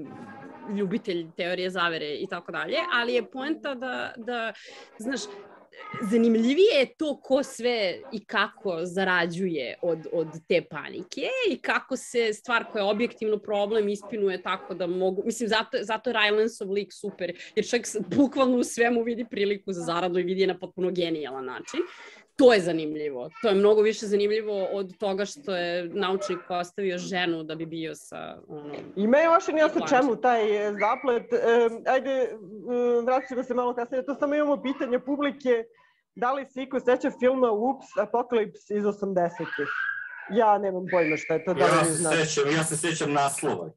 ljubitelj teorije zavere i tako dalje, ali je poenta da, da znaš, zanimljivije je to ko sve i kako zarađuje od, od te panike i kako se stvar koja je objektivno problem ispinuje tako da mogu, mislim, zato, zato je Rylansov lik super, jer čovjek bukvalno u svemu vidi priliku za zaradu i vidi je na potpuno genijalan način. To je zanimljivo. To je mnogo više zanimljivo od toga što je naučnik ostavio ženu da bi bio sa... Ono, I me je vaše nejasno čemu taj zaplet. E, ajde, vratit ćemo se malo kasnije. To samo imamo pitanje publike. Da li se iko seća filma Oops, Apocalypse iz osamdesetih? Ja nemam pojma šta je to. Da ja, se znači. sećam, ja se sećam naslova.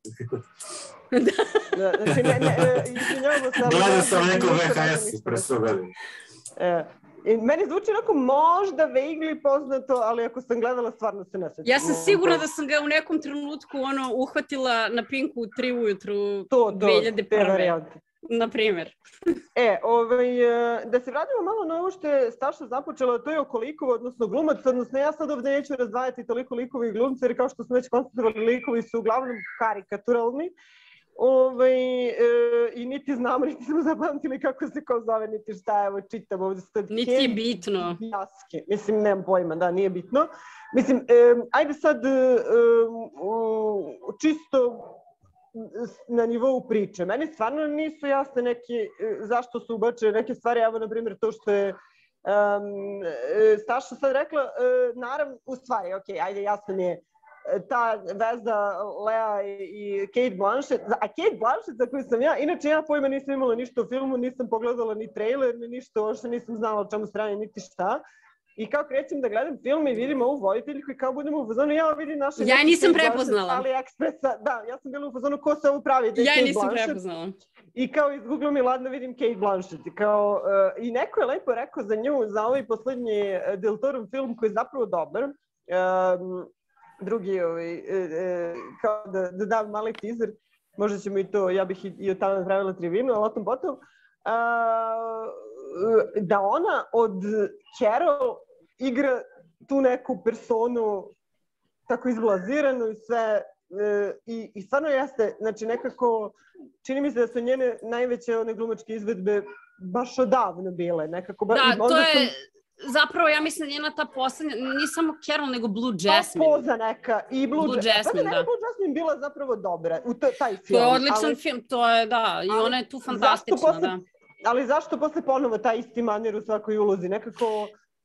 da, znači, ne, ne, izvinjavamo se. Gledam sam neko V H S pre sto godina. E, I meni zvuči onako možda vaguely poznato, ali ako sam gledala, stvarno se ne sećam. Ja sam sigurna da sam ga u nekom trenutku ono, uhvatila na Pinku u tri ujutru to, dve hiljade prve. Na primjer. E, ovaj, da se vratimo malo na ovo što je Staša započela, to je oko likova, odnosno glumac, odnosno ja sad ovdje neću razdvajati toliko likovi i glumci, jer kao što smo već konstatovali, likovi su uglavnom karikaturalni. Ove, e, i niti znamo, niti smo zapamtili kako se ko zove, niti šta, evo čitam ovdje. Niti je bitno. Jaske. Mislim, nemam pojma, da, nije bitno. Mislim, e, ajde sad e, e, čisto na nivou priče. Meni stvarno nisu jasne neki, zašto su ubačene neke stvari, evo, na primjer, to što je um, Staša sad rekla, uh, naravno, u stvari, ok, ajde, jasno mi je, ta veza Lea i Kate Blanchett, a Kate Blanchett za koju sam ja, inače ja pojma nisam imala ništa o filmu, nisam pogledala ni trailer, ni ništa, uopšte nisam znala o čemu se radi, niti šta. I kao krećem da gledam film i vidim ovu voditeljku i kao budemo u fazonu, ja vidim naše... Ja nisam prepoznala. AliExpressa, da, ja sam bila u fazonu ko se ovo pravi, da je ja Kate nisam Blanchett. Prepoznala. I kao iz Google mi ladno vidim Kate Blanchett. I, kao, uh, I neko je lepo rekao za nju, za ovaj poslednji Del Toro film koji je zapravo dobar. Um, drugi, ovaj, uh, uh, kao da, da dam mali teaser, možda ćemo i to, ja bih i, i od tamo napravila trivinu, ali o tom potom. Uh, da ona od Carol igra tu neku personu tako izblaziranu i sve e, i, i stvarno jeste, znači nekako čini mi se da su njene najveće one glumačke izvedbe baš odavno bile, nekako. Ba, da, to je sam... zapravo ja mislim da njena ta poslednja, nije samo Carol nego Blue Jasmine. Pa poza neka i Blue, Blue Jasmine, da. Da. Blue Jasmine bila zapravo dobra, u t- taj film. To je odličan ali, film, to je, da, i ona je tu fantastična, posle, da. Ali zašto posle ponovo taj isti manir u svakoj ulozi, nekako...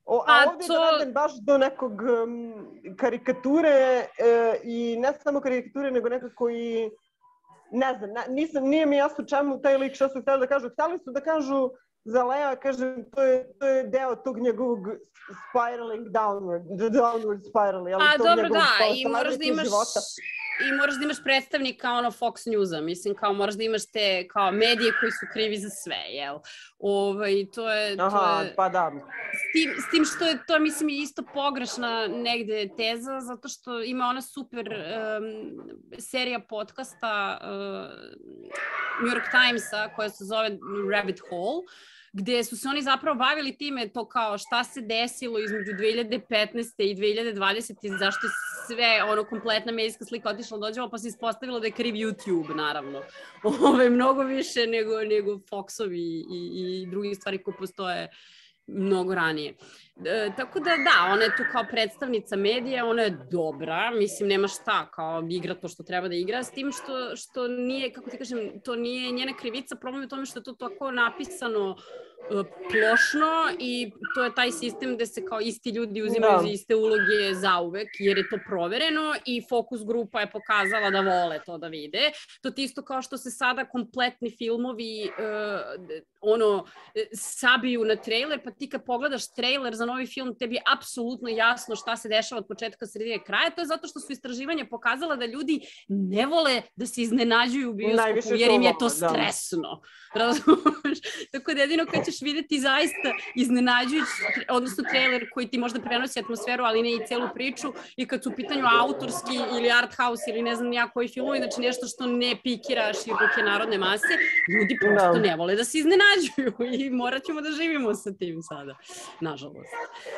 O, a ovdje je doveden baš do nekog um, karikature uh, i ne samo karikature, nego nekako i, ne znam, nisam, nije mi jasno čemu taj lik što su htjeli da kažu. Htjeli su da kažu za Lea, kažem, to je, to je deo tog njegovog spiraling downward, the downward spiral. Jel, a dobro, da, i moraš da imaš... Života. I moraš da imaš predstavnika ono Fox Newsa, mislim, kao moraš da imaš te kao medije koji su krivi za sve, jel? Ovaj, to je... Aha, to je, pa da. S tim, s tim što je to, mislim, isto pogrešna negde teza, zato što ima ona super um, serija podcasta uh, New York Timesa koja se zove Rabbit Hole, gde su se oni zapravo bavili time to kao šta se desilo između dve hiljade petnaeste. i dve hiljade dvadesete. zašto je sve ono kompletna medijska slika otišla dođeva, pa se ispostavilo da je kriv YouTube, naravno. Ove, mnogo više nego, nego Foxovi i, i drugi stvari koje postoje mnogo ranije. E, tako da da, ona je tu kao predstavnica medija, ona je dobra, mislim nema šta, kao igra to što treba da igra, s tim što, što nije, kako ti kažem, to nije njena krivica, problem je u tome što je to tako napisano plošno i to je taj sistem gde se kao isti ljudi uzimaju za iste uloge zauvek, jer je to provereno i fokus grupa je pokazala da vole to da vide. To ti isto kao što se sada kompletni filmovi uh, ono, sabiju na trailer, pa ti kad pogledaš trailer za novi film, tebi je apsolutno jasno šta se dešava od početka, sredine, kraja. To je zato što su istraživanja pokazala da ljudi ne vole da se iznenađuju u bioskopu, jer im je to stresno. Razumeš? Tako da jedino kad ćeš videti zaista iznenađujući, odnosno trailer koji ti možda prenosi atmosferu, ali ne i celu priču, i kad su u pitanju autorski ili art house ili ne znam ja koji filmovi, znači nešto što ne pikira široke narodne mase, ljudi prosto ne vole da se iznenađuju i morat ćemo da živimo sa tim sada, nažalost.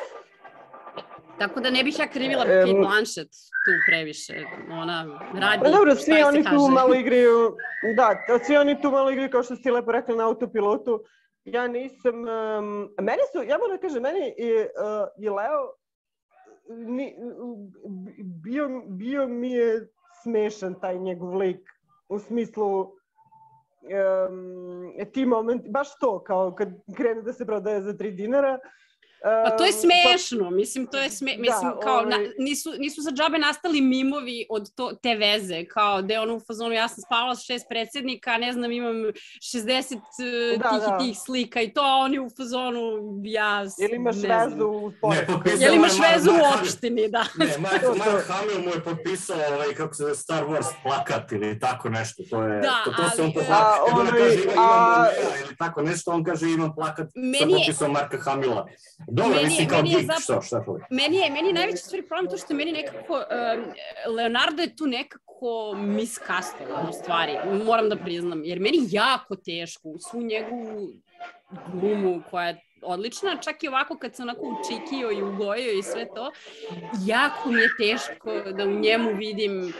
Tako da ne bih ja krivila Kate Blanchett tu previše, ona radi, pa dobro, šta svi se oni kaže. Tu malo igraju, da, svi oni tu malo igraju kao što si lepo rekla na autopilotu. Ja nisam, um, meni su, ja moram da kažem, meni je, uh, je Leo ni, bio, bio mi je smešan taj njegov lik, u smislu um, ti momenti, baš to, kao kad krene da se prodaje za tri dinara. Pa to je smešno, mislim, to je sme, mislim, da, kao, ovaj... na, nisu, nisu za džabe nastali mimovi od to, te veze, kao da je ono u fazonu, ja sam spavala s šest predsjednika, ne znam, imam šezdeset da, tih da. i tih slika i to, a oni u fazonu, ja Ili imaš vezu u poredu. Ili imaš vezu u opštini, da. Ne, Mark Hamill mu je potpisao, ovaj, kako se zove, Star Wars plakat ili tako nešto, to je, da, to, to ali, se on potpisao, kada ona kaže imam a... ili tako nešto, on kaže imam plakat sa potpisom Marka Hamilla. Dobro, meni, mislim kao meni geek, zapravo, što, šta to je? Meni je, meni je najveći stvari problem to što meni nekako, um, Leonardo je tu nekako miscastovan u stvari, moram da priznam, jer meni jako teško u svu njegovu glumu koja je odlična, čak i ovako kad se onako učikio i ugojio i sve to, jako mi je teško da u njemu vidim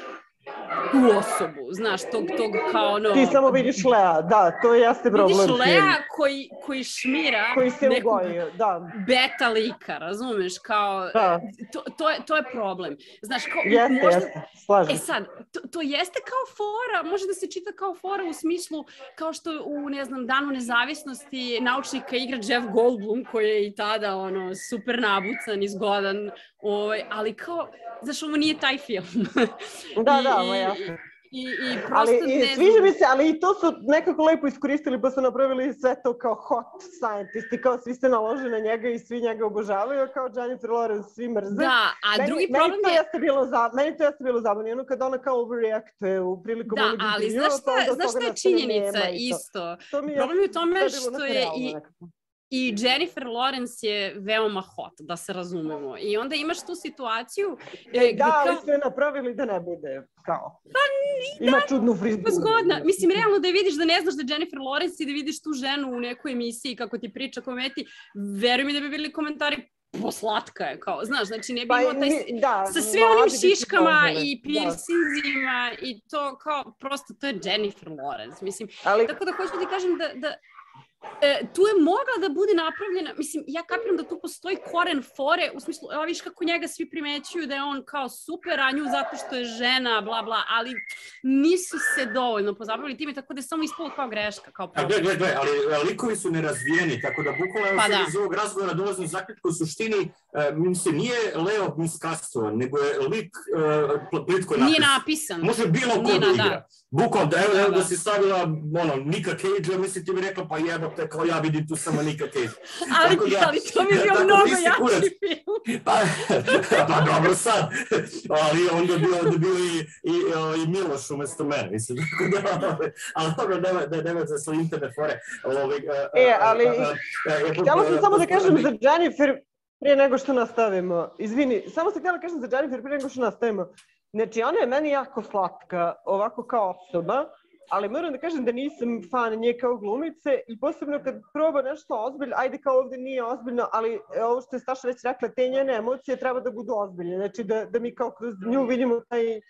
tu osobu, znaš, tog, tog kao ono... Ti samo vidiš Lea, da, to je jasne problem. Vidiš Lea koji, koji šmira koji se ugojio, da. Beta lika, razumeš, kao... Da. To, to, je, to je problem. Znaš, kao... Jeste, možda, jeste, slažem. E sad, to, to jeste kao fora, može da se čita kao fora u smislu kao što u, ne znam, Danu nezavisnosti naučnika igra Jeff Goldblum, koji je i tada, ono, super nabucan i zgodan, ovaj, ali kao, znaš, ovo nije taj film. Da, I, da. I, i, i prosto ali, ne i, sviđa mi se, ali i to su nekako lepo iskoristili, pa su napravili sve to kao hot scientist, kao svi se nalože na njega i svi njega obožavaju, kao Jennifer Lawrence svi mrze. Da, a meni, drugi meni problem to je... Jeste bilo za, meni to jeste bilo zabavno, ono kada ona kao overreactuje u prilikom da, onog ali intervjua, znaš šta, znaš šta je činjenica isto? Problem je u tome što je i... I Jennifer Lawrence je veoma hot, da se razumemo. I onda imaš tu situaciju... E, da, ali kao... sve napravili da ne bude kao... Pa, ima da, čudnu frizuru. Zgodna. Mislim, realno da vidiš da ne znaš da je Jennifer Lawrence i da vidiš tu ženu u nekoj emisiji kako ti priča kometi, veruj mi da bi bili komentari poslatka je, kao, znaš, znači ne bi imao taj, da, sa sve onim šiškama i piercingima i to kao, prosto to je Jennifer Lawrence, mislim. Ali... Tako da hoću ti kažem da, da E, tu je mogla da bude napravljena, mislim, ja kapiram da tu postoji koren fore, u smislu, evo viš kako njega svi primećuju da je on kao super, a nju zato što je žena, bla, bla, ali nisu se dovoljno pozabavili time, tako da je samo ispalo kao greška, kao problem. Gle, gle, gle, ali likovi su nerazvijeni, tako da bukvalno pa da. Iz ovog razgovora dolazim zaključku u suštini, uh, mislim, nije Leo miskastovan, nego je lik uh, plitko napisan. Nije napisan. Može bilo ko da igra. Bukvalno, da, evo da, da. da si stavila, ono, Nika Cage, mislim ti bi rekla, pa jebote, kao ja vidim tu samo Nika Cage. ali, da, ali to mi je bio mnogo jači film. pa, pa dobro sad, ali onda bi onda bio i, i, i Miloš umjesto mene, mislim, tako da, ali dobro, nema, da nema za sve interne fore. E, ali, htjela sam samo da kažem za Jennifer, prije nego što nastavimo, izvini, samo sam htjela da kažem za Jennifer prije nego što nastavimo. Znači, ona je meni jako slatka, ovako kao osoba, ali moram da kažem da nisam fan nje kao glumice i posebno kad proba nešto ozbiljno, ajde kao ovdje nije ozbiljno, ali ovo što je Staša već rekla, te njene emocije treba da budu ozbiljne, znači da, da mi kao kroz nju vidimo taj,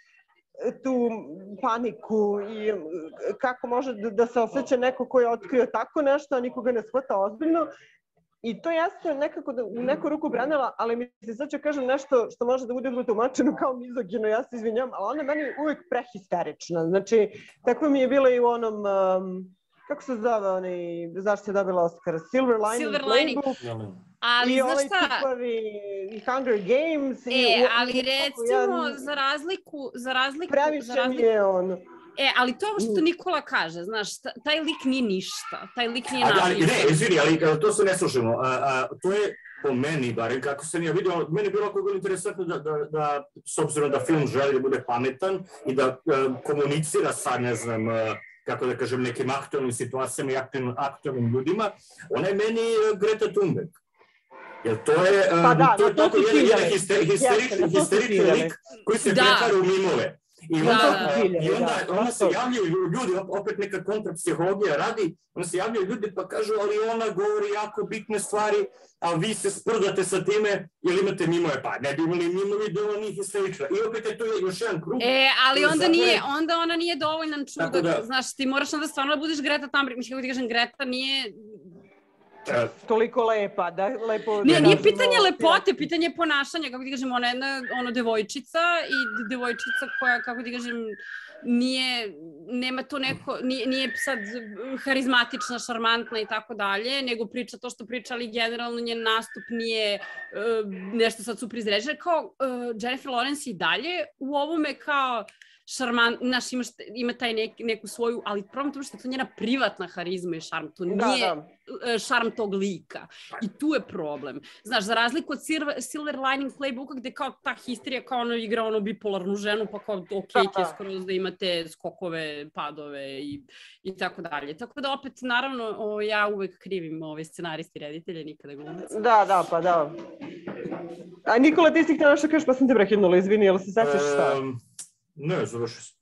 tu paniku i kako može da, da se osjeća neko ko je otkrio tako nešto, a nikoga ne shvata ozbiljno. I to jeste nekako da, u neku ruku branila, ali mi se sad ću kažem nešto što može da bude tumačeno kao mizogino, ja se izvinjam, ali ona je meni uvijek prehisterična. Znači, tako mi je bilo i u onom, um, kako se zove onaj, zašto je dobila Oscar? Silver Lining Silver Playbook. Ali, I znaš ovaj šta? tipovi Hunger Games. E, i, ali recimo, ja, za razliku, za razliku... Previše za razliku, mi je on. E, ali to je ovo što Nikola kaže, znaš, taj lik nije ništa, taj lik nije napisan. napisan. Ne, izvini, ali to se ne slušamo. A, a, to je po meni, barem kako sam ja vidio, meni je bilo jako bilo interesantno da, da, da, s obzirom da film želi da bude pametan i da a, komunicira sa, ne znam, a, kako da kažem, nekim aktualnim situacijama i aktualnim, aktualnim ljudima, ona je meni Greta Thunberg. Jer to je, pa da, to je to tako jedan, jedan histerični, histerični lik koji se pretvara u mimove. I onda, da, da. I onda, onda se javljaju ljudi, opet neka kontrapsihologija radi, onda se javljaju ljudi pa kažu, ali ona govori jako bitne stvari, a vi se sprdate sa time, jer imate mimove, pa ne bi imali mimovi dovoljno njih histerična. I opet je to još jedan krug. E, ali onda, zapravo... nije, onda ona nije dovoljan čudak, da, znaš, ti moraš onda stvarno da budeš Greta Thunberg, mislim kako ti kažem, Greta nije... toliko lepa, da lepo... Ne, nije pitanje lepote, pitanje ponašanja, kako ti kažem, ona je jedna ono, devojčica i devojčica koja, kako ti kažem, nije, nema to neko, nije, nije sad harizmatična, šarmantna i tako dalje, nego priča to što priča, ali generalno njen nastup nije uh, nešto sad super izređeno, kao uh, Jennifer Lawrence i dalje u ovome kao šarmant, znaš, ima, ima taj nek, neku svoju, ali problem to što je to njena privatna harizma i šarm, to nije da, da. šarm tog lika. I tu je problem. Znaš, za razliku od Silver, Silver Lining Playbooka, gde kao ta histerija, kao ono igra ono bipolarnu ženu, pa kao ok, će skroz da imate skokove, padove i, i tako dalje. Tako da opet, naravno, o, ja uvek krivim ove scenaristi, reditelje, nikada glumice. Da, da, pa da. A Nikola, ti si htjela nešto kažeš, pa sam te prekinula, izvini, jel se sećaš šta? Um... Ne, završi se.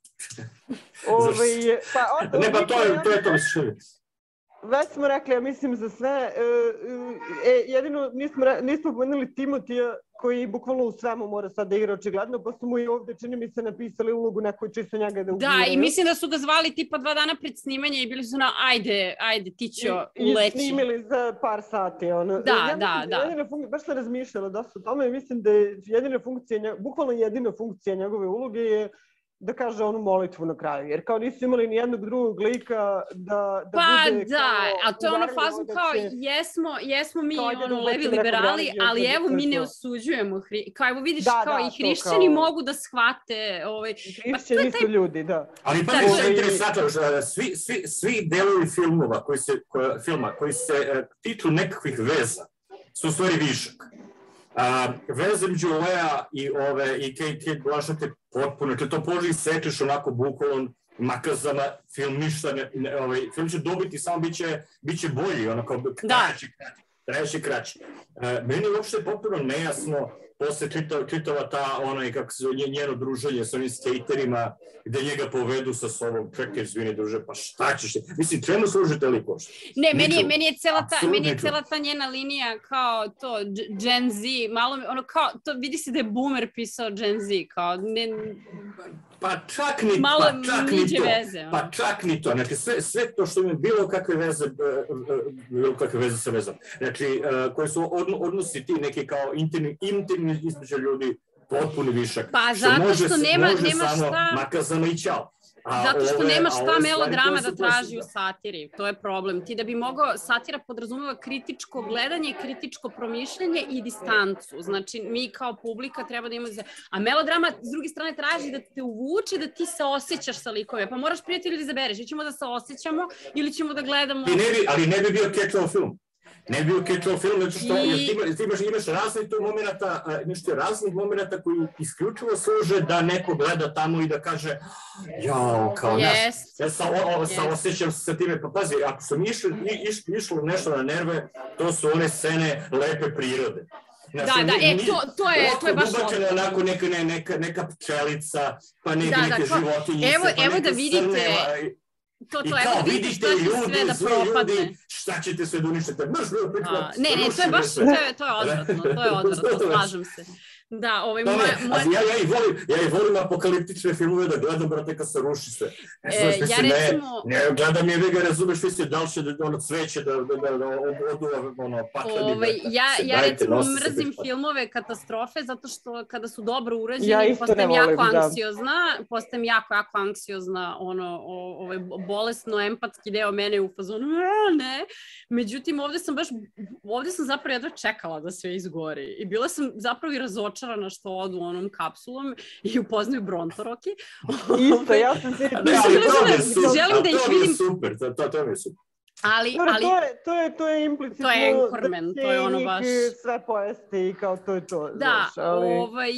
Ove, pa, onda, ne, pa to je to, je to mislim. Već smo rekli, ja mislim za sve, e, jedino nismo, nismo pomenuli Timotija koji bukvalno u svemu mora sad da igra očigledno, pa su mu i ovdje čini mi se napisali ulogu na koju čisto njega da ugiraju. Da, i mislim da su ga zvali tipa dva dana pred snimanje i bili su na ajde, ajde, ti će uleći. I snimili za par sati. Ono. Da, ja, da, da. Jedina funkcija, baš sam razmišljala dosta o tome i mislim da je jedina funkcija, bukvalno jedina funkcija njegove uloge je da kaže onu molitvu na kraju, jer kao nisu imali ni jednog drugog lika da, da pa bude... Pa da, a to je ono fazom kao, će... jesmo, jesmo mi ono levi liberali, ali evo mi ne osuđujemo, hri... kao evo vidiš, da, kao da, i hrišćani kao... mogu da shvate... Ovaj... Hrišćani su taj... ljudi, da. Ali pa nešto je interesantno, svi, svi, svi delovi filmova koji se, koja, filma koji se uh, tiču nekakvih veza su u stvari višak. Uh, veze među Lea i ove i Kate, Kate Blanchett je potpuno, če to poži sečeš onako bukvalno makazama, film ništa, ne, ne, ovaj, film će dobiti, samo bit će, bit će bolji, onako, trajeći kraći, trajeći kraći. Uh, meni je uopšte potpuno nejasno posle čitava, čitava ta, onaj, kako se zove, njeno druženje sa onim skaterima, gde njega povedu sa sobom, čekaj, izvini, druže, pa šta ćeš? Mislim, čemu služite li koš? Ne, meni je, meni, je cela ta, meni je cela ta njena linija kao to, Gen Z, malo mi, ono kao, to vidi se da je Boomer pisao Gen Z, kao, ne... Pa čak ni, malo pa čak ni to. veze. Pa čak ni to. Znači, sve, sve to što ima bilo kakve veze, bilo kakve veze sa vezom. Znači, koji su odnosi ti neki kao intimni, intimni između ljudi, potpuni višak. Pa zato što, što nema, može nema samo šta... makazano i ćao. A zato što ove, nema šta melodrama da traži u satiri. To je problem. Ti da bi mogao, satira podrazumeva kritičko gledanje, kritičko promišljanje i distancu. Znači, mi kao publika treba da imamo... A melodrama, s druge strane, traži da te uvuče, da ti se osjećaš sa likove. Pa moraš prijatelji da izabereš. Ili ćemo da se osjećamo, ili ćemo da gledamo... Ne bi, ali ne bi bio catch-all film. Ne bi bio catch-all film, zato što I... ti, imaš, ti imaš, imaš raznih tu momenta, imaš raznih momenta koji isključivo služe da neko gleda tamo i da kaže jao, kao yes. naš, ja sa, o, o, sa yes. osjećam se sa time, pa pazi, ako sam išlo, iš, išlo nešto na nerve, to su one scene lepe prirode. Znači, da, da, e, to, to je, to je baš odlično. Onako neka, neka, neka pčelica, pa neke, da, neke da, životinjice, evo, pa evo neka da vidite... Srneva. To, to, I kao, vidite ljudi, sve ljudi, šta ćete sve da uništete? Mrš, A, ne, ne, to je baš, to je, to je odvratno, to je odvratno, slažem se. Da, ovaj, moja... moja... Ja, ja, i volim, ja i volim apokaliptične filmove da gledam, brate, kad se ruši se. Ne, e, ja mislim, recimo... Ne, ne, gledam je, vi ga razumeš, vi se da li će da ono cveće, da, da, da, da odu, ono, pakleni. Ovaj, ja, ja dajte, recimo mrzim filmove katastrofe, zato što kada su dobro urađeni, ja postajem jako volim, anksiozna, da. postajem jako, jako anksiozna, ono, ovaj, bolesno, empatski deo mene je u fazonu, ne. Međutim, ovde sam baš, ovde sam zapravo jedva čekala da sve izgori. I bila sam zapravo i razočarana što odu onom kapsulom i upoznaju Brontoroki. Isto, ja sam se... Želim da ih vidim. Super, to, to, to je super. Ali, Dobro, ali... To je, to je, to je implicitno... To je Anchorman, to je ono baš... sve pojesti i kao to je to. Da, znaš, ali... ovaj,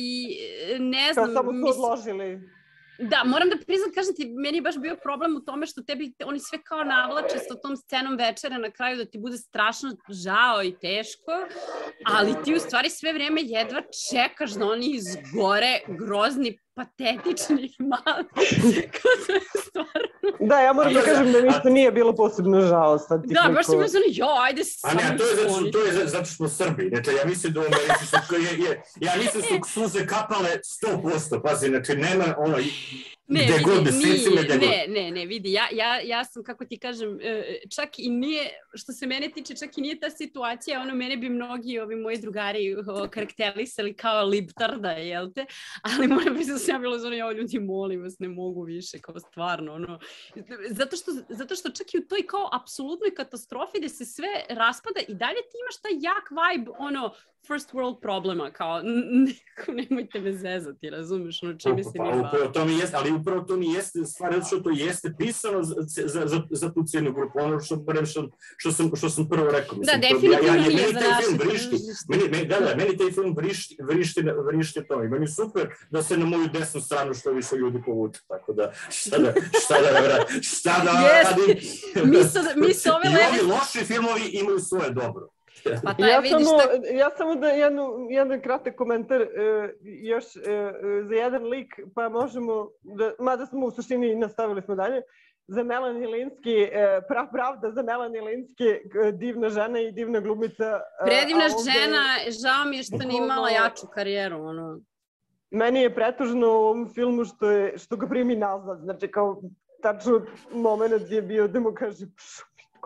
ne znam... Kao samo su odložili. Da, moram da priznam, kažem ti, meni je baš bio problem u tome što tebi, oni sve kao navlače sa tom scenom večera na kraju da ti bude strašno žao i teško, ali ti u stvari sve vrijeme jedva čekaš da oni izgore grozni, patetični, mali. Kako je stvarno... Da, ja moram da kažem da mi što nije bilo posebno žao sad. Da, baš ti bilo ono, jo, ajde samo... A ne, to je zato, to je zato što smo Srbi. Znači, ja mislim da u Americi su... Je, je, ja mislim su suze kapale sto posto, pazi, znači, nema ono... Ne, vidi, god, nije, ne, ne, ne, ne, vidi, ja, ja, ja sam, kako ti kažem, čak i nije, što se mene tiče, čak i nije ta situacija, ono, mene bi mnogi ovi moji drugari karakterisali kao liptarda, jel te? Ali moram biti da sam ja bila zona, ja ljudi, molim vas, ne mogu više, kao stvarno, ono. Zato što, zato što čak i u toj kao apsolutnoj katastrofi gde se sve raspada i dalje ti imaš taj jak vibe, ono, first world problema, kao, neko, nemojte me zezati, razumeš, ono, čime se nije bavio. To mi jeste, ali upravo to mi jeste stvar, zato što to jeste pisano za, za, za, za tu cijenu grupu, ono što, što, što, sam, što sam prvo rekao. Mislim, da, definitivno ja, ja, nije za naše meni, meni, da, da, meni taj film vrišti, vrišti, vrišti to. I meni super da se na moju desnu stranu što više ljudi povuče, tako da šta da, šta da, šta, šta da yes. radim. Mi, so, mi se ove I ovi loši filmovi imaju svoje dobro. Pa taj, ja, vidiš, samo, tak... ja samo da jednu, jedan kratak komentar uh, još uh, za jedan lik, pa možemo, da, mada smo u suštini nastavili smo dalje, za Melanie Linsky, uh, prav pravda za Melanie Linsky, divna žena i divna glumica. Uh, Predivna ovdje, žena, žao mi je što nije imala jaču karijeru. Ono. Meni je pretužno u ovom filmu što, je, što ga primi nazad, znači kao tačno moment gdje je bio, da mu kaže pšu.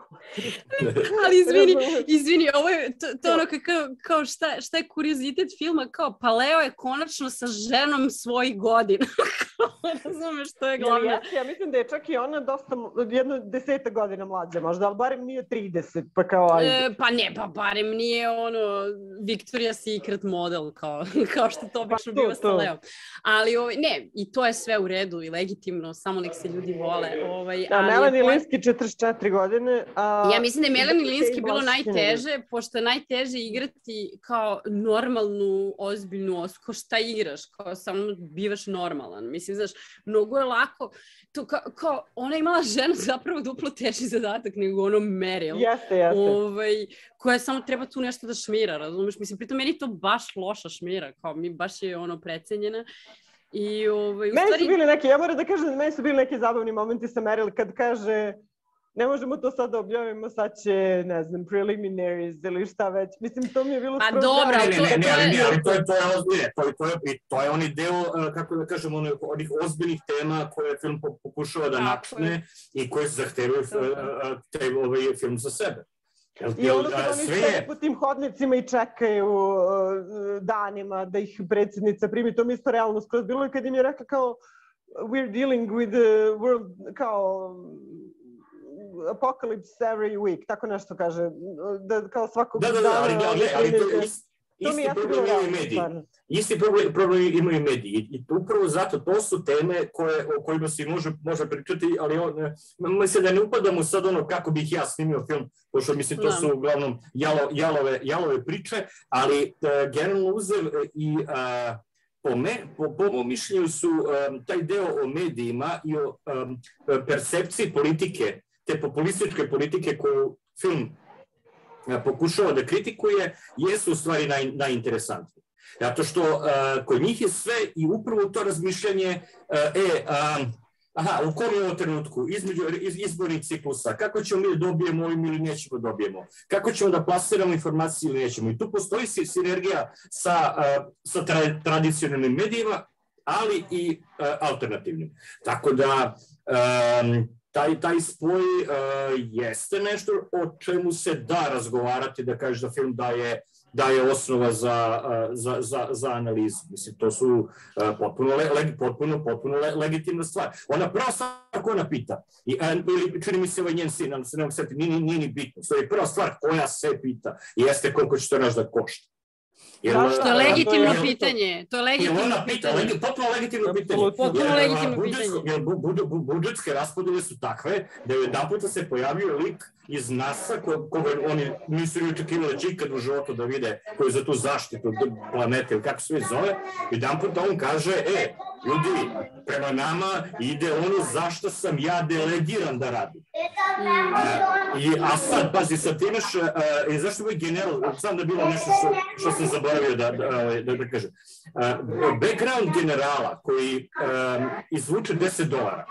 Ali izvini, izvini, ovo je to, to ono kao, kao šta, šta je kuriozitet filma, kao pa Leo je konačno sa ženom svojih godina. Razumeš, to je glavno. Ja, ja mislim da je čak i ona dosta, jedno deseta godina mlađa možda, ali barem nije trideset, pa kao ajde. E, pa ne, pa barem nije ono Victoria's Secret model, kao, kao što to obično pa biva sa Leo. Ali ovaj, ne, i to je sve u redu i legitimno, samo nek se ljudi vole. Ovaj, da, Melanie Linsky četrdeset četiri godine. A... Ja mislim da je Melanie Linsky bilo najteže, pošto je najteže igrati kao normalnu, ozbiljnu osobu. Šta igraš? Kao samo bivaš normalan. Mislim, znaš, mnogo je lako. To kao, kao ona imala ženu zapravo duplo teži zadatak nego ono Meryl. Jeste, jeste. Ovaj, koja samo treba tu nešto da šmira, razumiješ? Mislim, pritom meni to baš loša šmira. Kao mi baš je ono precenjena. I, ovaj, u meni stvari... su bili neki, ja moram da kažem da meni su bili neki zabavni momenti sa Meryl kad kaže ne možemo to sad da objavimo, sad će, ne znam, preliminaries ili šta već. Mislim, to mi je bilo skroz... Pa dobro, ne, ne, ne, ne, ne, ali to je, to je ozbiljno, to je, to je, to je onaj deo, kako da kažem, onih, onih ozbiljnih tema koje film pokušava da načne i koje zahtevaju taj ovaj film za sebe. I ono kad oni stoje po tim hodnicima i čekaju danima da ih predsjednica primi, to mi isto realno skroz bilo i kad im je rekla kao we're dealing with the world, kao apocalypse every week, tako nešto kaže, da kao svakog dana... Da, da, da, ali, ali, ali to je isti problem imaju mediji. Isti problem, problem imaju mediji i upravo zato to su teme koje, o kojima se može, može pričati, ali on, mislim da ne upadamo sad ono kako bih ja snimio film, pošto mislim to su uglavnom jalo, jalove, jalove priče, ali uh, generalno uzev i uh, po, me, po, po mom mišljenju su um, taj deo o medijima i o um, percepciji politike, te populističke politike koju film pokušava da kritikuje, jesu u stvari naj, najinteresantniji. Zato što uh, kod njih je sve i upravo to razmišljanje, uh, e, uh, aha, u kom je ovo trenutku, između iz, izbornih ciklusa, kako ćemo mi da dobijemo ovim ili nećemo dobijemo, kako ćemo da plasiramo informacije ili nećemo. I tu postoji sinergija sa, uh, sa tra, tradicionalnim medijima, ali i uh, alternativnim. Tako da, um, Taj, taj spoj uh, jeste nešto o čemu se da razgovarati, da kažeš da film daje, daje osnova za, uh, za, za, za analizu. Mislim, to su uh, potpuno, le, le, potpuno, potpuno le, legitimna stvar. Ona prva stvar koja ona pita, i, ili čini mi se ovaj njen sin, ali se ne mogu setiti, nije, nije ni bitno. To je prva stvar koja se pita, jeste koliko će to naš da košta. Jer, što je legitimno je, pitanje. To je legitimno ona pita, pitanje. Legi, potpuno legitimno pitanje. Potpuno legitimno pitanje. Jer bu, bu, bu, budžetske raspodele su takve da je jedan puta se pojavio lik iz NASA ko, koga oni nisu ni očekivali da će ikad u životu da vide, koji je za tu zaštitu planete ili kako se već zove. Jedan puta on kaže, e, ljudi, prema nama ide ono zašto sam ja delegiran da radim. Mm. A, i, a sad, pazi, sad ti imaš, a, zašto je general, sam da bilo nešto što, što sam zaboravio da, da, da, da kažem. A, background generala koji a, izvuče deset dolara,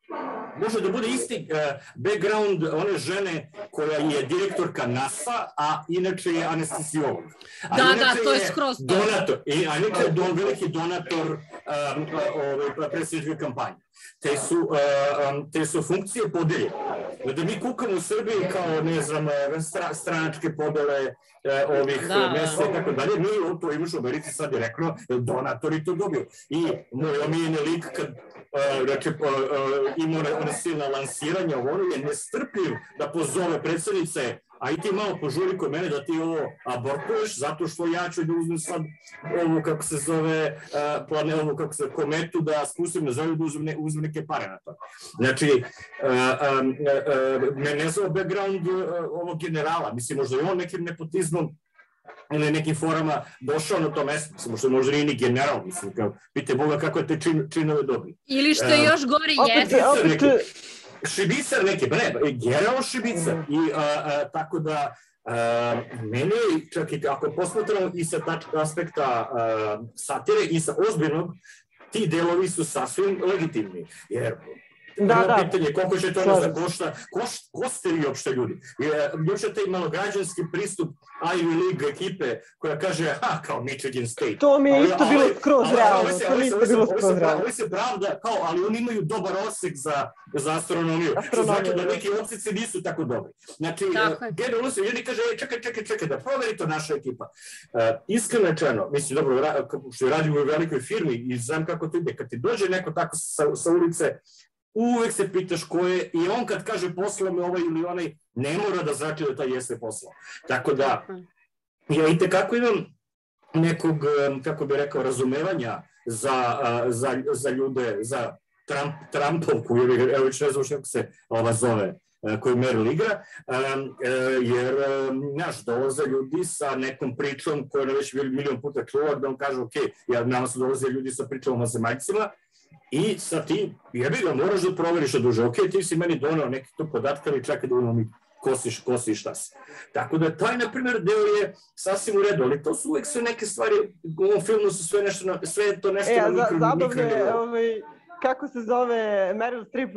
može da bude isti uh, background one žene koja je direktorka NASA, a inače je anestezijolog. Da, da, to je skroz. Donator, i, a inače je don, veliki donator um, ove predsjedničke kampanje. Te su, uh, te su funkcije podeljene. Da mi kukamo u Srbiji kao, ne znam, stra, stranačke podele uh, ovih da, mesta i tako dalje, mi to imaš u Americi sad direktno, donatori to dobiju. I moj omiljeni lik kad Uh, znači, uh, uh, ima one silna lansiranja, ono je nestrpljiv da pozove predsjednice, a i ti malo požuri kod mene da ti ovo abortuješ, zato što ja ću da uzmem sad ovu, kako se zove, uh, plane, ovu, kako se kometu, da spustim na zemlju, da uzmem, ne, uzmem neke pare na to. Znači, uh, um, uh, me ne zove background uh, ovog generala, mislim, možda je on nekim nepotizmom ili nekim forama došao na to mesto, mislim, što možda nije ni general, mislim, kao, pite Boga kako je te čin, činove dobri. Ili što je uh, još gori jeste. Šibicar neki, ba ne, general šibicar. I a, a, tako da, a, meni, čak i ako posmatramo i sa tačka aspekta a, satire i sa ozbiljnog, ti delovi su sasvim legitimni, jer Da, da. Pitanje koliko će to nas košta, koš, ko ste vi uopšte ljudi? Juče taj malograđanski pristup Ivy League ekipe koja kaže, ha, kao Michigan State. To mi je isto ali, bilo skroz realno. To mi je isto bilo skroz realno. Ovo se pravda, kao, ali oni imaju dobar osek za, za astronomiju. Što znači da neki opsici nisu tako dobri. Znači, generalno se ljudi kaže, čekaj, čekaj, čekaj, da proveri to naša ekipa. Uh, iskreno rečeno, mislim, dobro, što radimo u velikoj firmi i znam kako to ide, kad ti dođe neko tako sa, sa ulice, uvek se pitaš ko je i on kad kaže poslao me ovaj ili onaj, ne mora da znači da taj jeste poslao. Tako da, ja i tekako imam nekog, kako bih rekao, razumevanja za, za, za ljude, za Trump, Trumpovku, evo već ne znam što se ova zove, koju Meryl igra, jer, znaš, dolaze ljudi sa nekom pričom koju je već milion puta čuo, da on kaže, ok, ja, nama su dolaze ljudi sa pričom o zemaljcima, i sa ti, jebi ga, moraš da proveriš da duže. Ok, ti si meni donao neki to podatka, ali čekaj da mi kosiš, kosiš šta si. Tako da taj, na primjer, deo je sasvim u redu, ali to su uvek sve neke stvari, u ovom filmu su sve nešto, sve to nešto e, na mikro, zabavno je, ovaj, kako se zove Meryl Streep,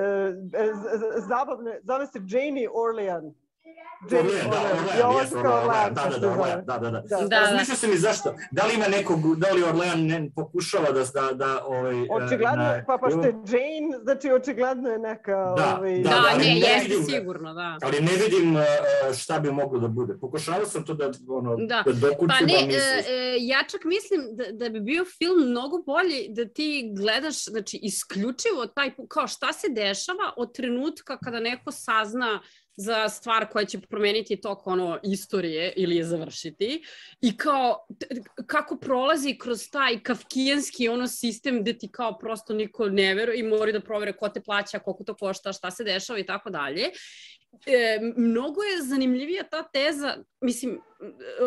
zabavne, zove se Janie Orlean. Orlean, da, Orlean, jesu, Orlean, da, da, da, Orlean, da, da, da. Razmišljao sam i zašto, da li ima nekog, da li Orlean ne pokušava da, da, da, ovaj... Očigledno, pa pa što je Jane, znači očigledno je neka, ovaj... Da, da, ne, jeste sigurno, da. Ali ne vidim šta bi moglo da bude. Pokušavao sam to da, ono, da dokuću, pa ne, da misliš. Ja čak mislim da, da bi bio film mnogo bolji da ti gledaš, znači, isključivo taj, kao šta se dešava od trenutka kada neko sazna za stvar koja će promeniti tok ono istorije ili je završiti i kao kako prolazi kroz taj kafkijanski ono sistem gde ti kao prosto niko ne veruje i mora da provere ko te plaća, koliko to košta, šta se dešava i tako dalje. E, mnogo je zanimljivija ta teza, mislim, e,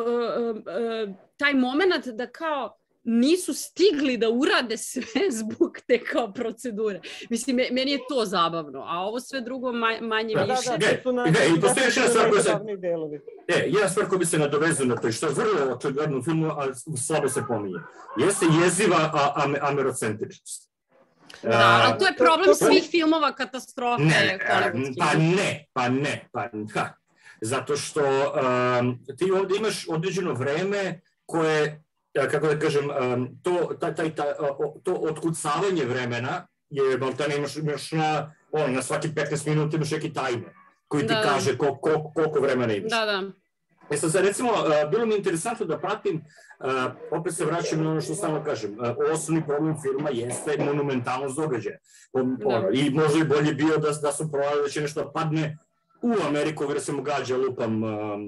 e, taj moment da kao nisu stigli da urade sve zbog te kao procedure. Mislim, meni je to zabavno, a ovo sve drugo manje više. Da, da, to su na... I postoji još jedna stvar koja se... E, jedna stvar koja bi se nadovezao na to, što je vrlo očigledno u filmu, ali slabo se pominje, jeste jeziva amerocentričnost. Da, ali to je problem svih filmova katastrofe. Ne, pa ne, pa ne, pa ha. Zato što ti ovdje imaš određeno vreme koje, kako da kažem, to, taj, taj, to otkucavanje vremena je, maltene imaš, imaš na, on, na svaki petnaest minuta imaš neki timer koji ti da. kaže kol, kol, koliko vremena imaš. Da, da. E sad, recimo, bilo mi interesantno da pratim, opet se vraćam na ono što samo kažem, osnovni problem filma jeste monumentalnost događaja. I možda i bolje bio da, da su provali da će nešto padne u Ameriku, jer se mu gađa lupam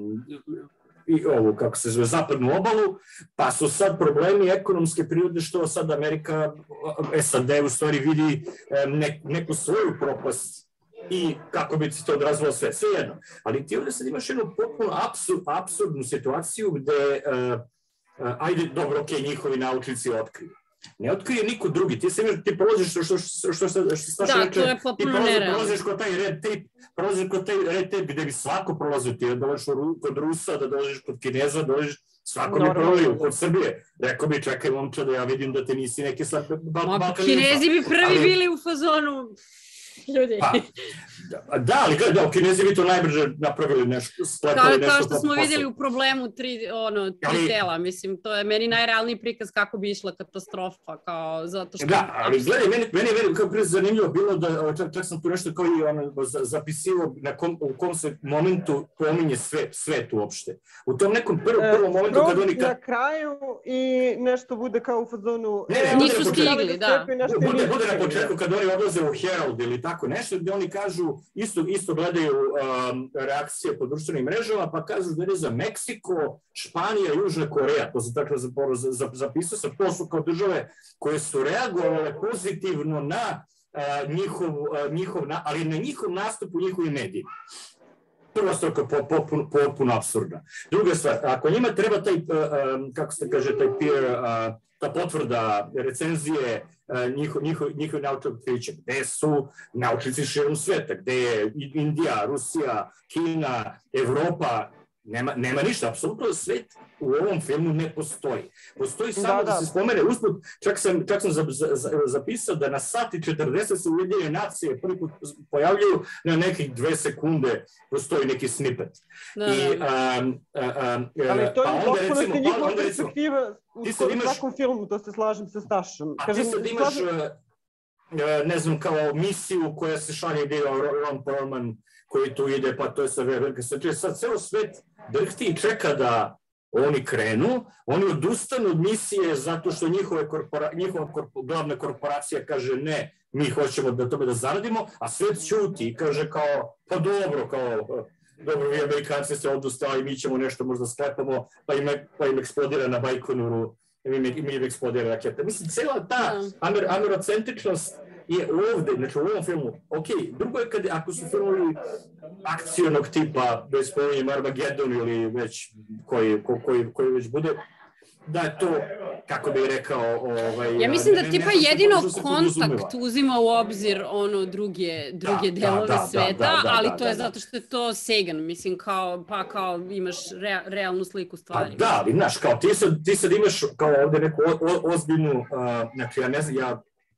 i ovu, kako se zove, zapadnu obalu, pa su sad problemi ekonomske prirode što sad Amerika, S A D u stvari vidi ne, neku svoju propast i kako bi se to odrazilo sve, sve jedno. Ali ti ovdje sad imaš jednu potpuno absur, absurdnu situaciju gde, uh, uh, ajde, dobro, okej, okay, njihovi naučnici otkriju. Ne otkrije niko drugi, ti se imaš, ti prolaziš što, što, što, što, što, što Staša da, reče, to je potpuno nerealno. Prolaziš kod taj red tape, prolaziš kod taj red tape gde bi svako prolazio, ti da dođeš kod Rusa, da dođeš kod Kineza, da dođeš, svako bi prolazio kod Srbije. Rekao bi, čekaj momča da ja vidim da te nisi neki sad Balkanizma. Kinezi bi prvi ali, bili u fazonu... ljudi. Pa, da, ali da, Kinezi bi to najbrže napravili nešto, spletali kao, nešto. Kao što smo posle. vidjeli u problemu tri, ono, tri ali, tela, mislim, to je meni najrealniji prikaz kako bi išla katastrofa, kao, zato što... Da, ali gledaj, meni, meni je kao prije zanimljivo bilo da, čak, čak sam tu nešto kao i ono, zapisivo na kom, u kom se momentu pominje sve, svet uopšte. U tom nekom prv, prvom e, momentu kad oni... Kad... na kraju i nešto bude kao u fazonu... Ne, ne, nisu stigli, da. Bude, bude na početku kad oni odlaze u Herald ili tako nešto, gde oni kažu, isto, isto gledaju um, reakcije po društvenim mrežama, pa kažu da je za Meksiko, Španija, Južna Koreja, to sam tako zapisao sam, to su kao države koje su reagovale pozitivno na uh, njihov, uh, njihov na, ali na njihov nastup u njihovim medijima. Prva stvar je potpuno, potpuno apsurdna. Druga stvar, ako njima treba taj, uh, um, kako se kaže, taj peer, uh, ta potvrda recenzije njihov, njihov, njihov naučnog otkrića, gde su naučnici širom sveta, gde je Indija, Rusija, Kina, Evropa, nema, nema ništa, apsolutno svet u ovom filmu ne postoji. Postoji samo da, da. da se spomene usput, čak sam, čak sam za, za, zapisao da na sat i četrdeset se Ujedinjene nacije prvi put pojavljaju, na nekih dve sekunde postoji neki snippet. Da, I, da. Um, um, Ali to je pa potpuno se njihova perspektiva u svakom filmu, to se slažem sa Stašom. A ti sad imaš, slažem... ne znam, kao misiju koja se šalje gdje je Ron Perlman koji tu ide, pa to je sa velike srče. Sad ceo svet drhti i čeka da oni krenu, oni odustanu od misije zato što njihove korpora, njihova korpo, glavna korporacija kaže ne, mi hoćemo da tome da zaradimo, a svet ćuti i kaže kao, pa dobro, kao, dobro, vi Amerikanci se odustali, mi ćemo nešto možda sklepamo, pa im, pa im eksplodira na Bajkonuru, mi, mi im eksplodira raketa. Mislim, cijela ta amer, amerocentričnost je ovde, znači u ovom filmu, ok, drugo je kad, ako su filmovi akcionog tipa, bez spominjem Armageddon ili već koji, ko, koji, koji već bude, da je to, kako bih rekao... Ovaj, ja mislim da ne, tipa jedino Kontakt uzima u obzir ono druge, druge da, delove da, da, sveta, da, da, da, ali da, to je da, zato što je to Sagan, mislim, kao, pa kao imaš re, realnu sliku stvari. A da, ali znaš, kao ti sad, ti sad imaš kao ovde neku o, o, ozbiljnu, uh, znači ja ne znam, ja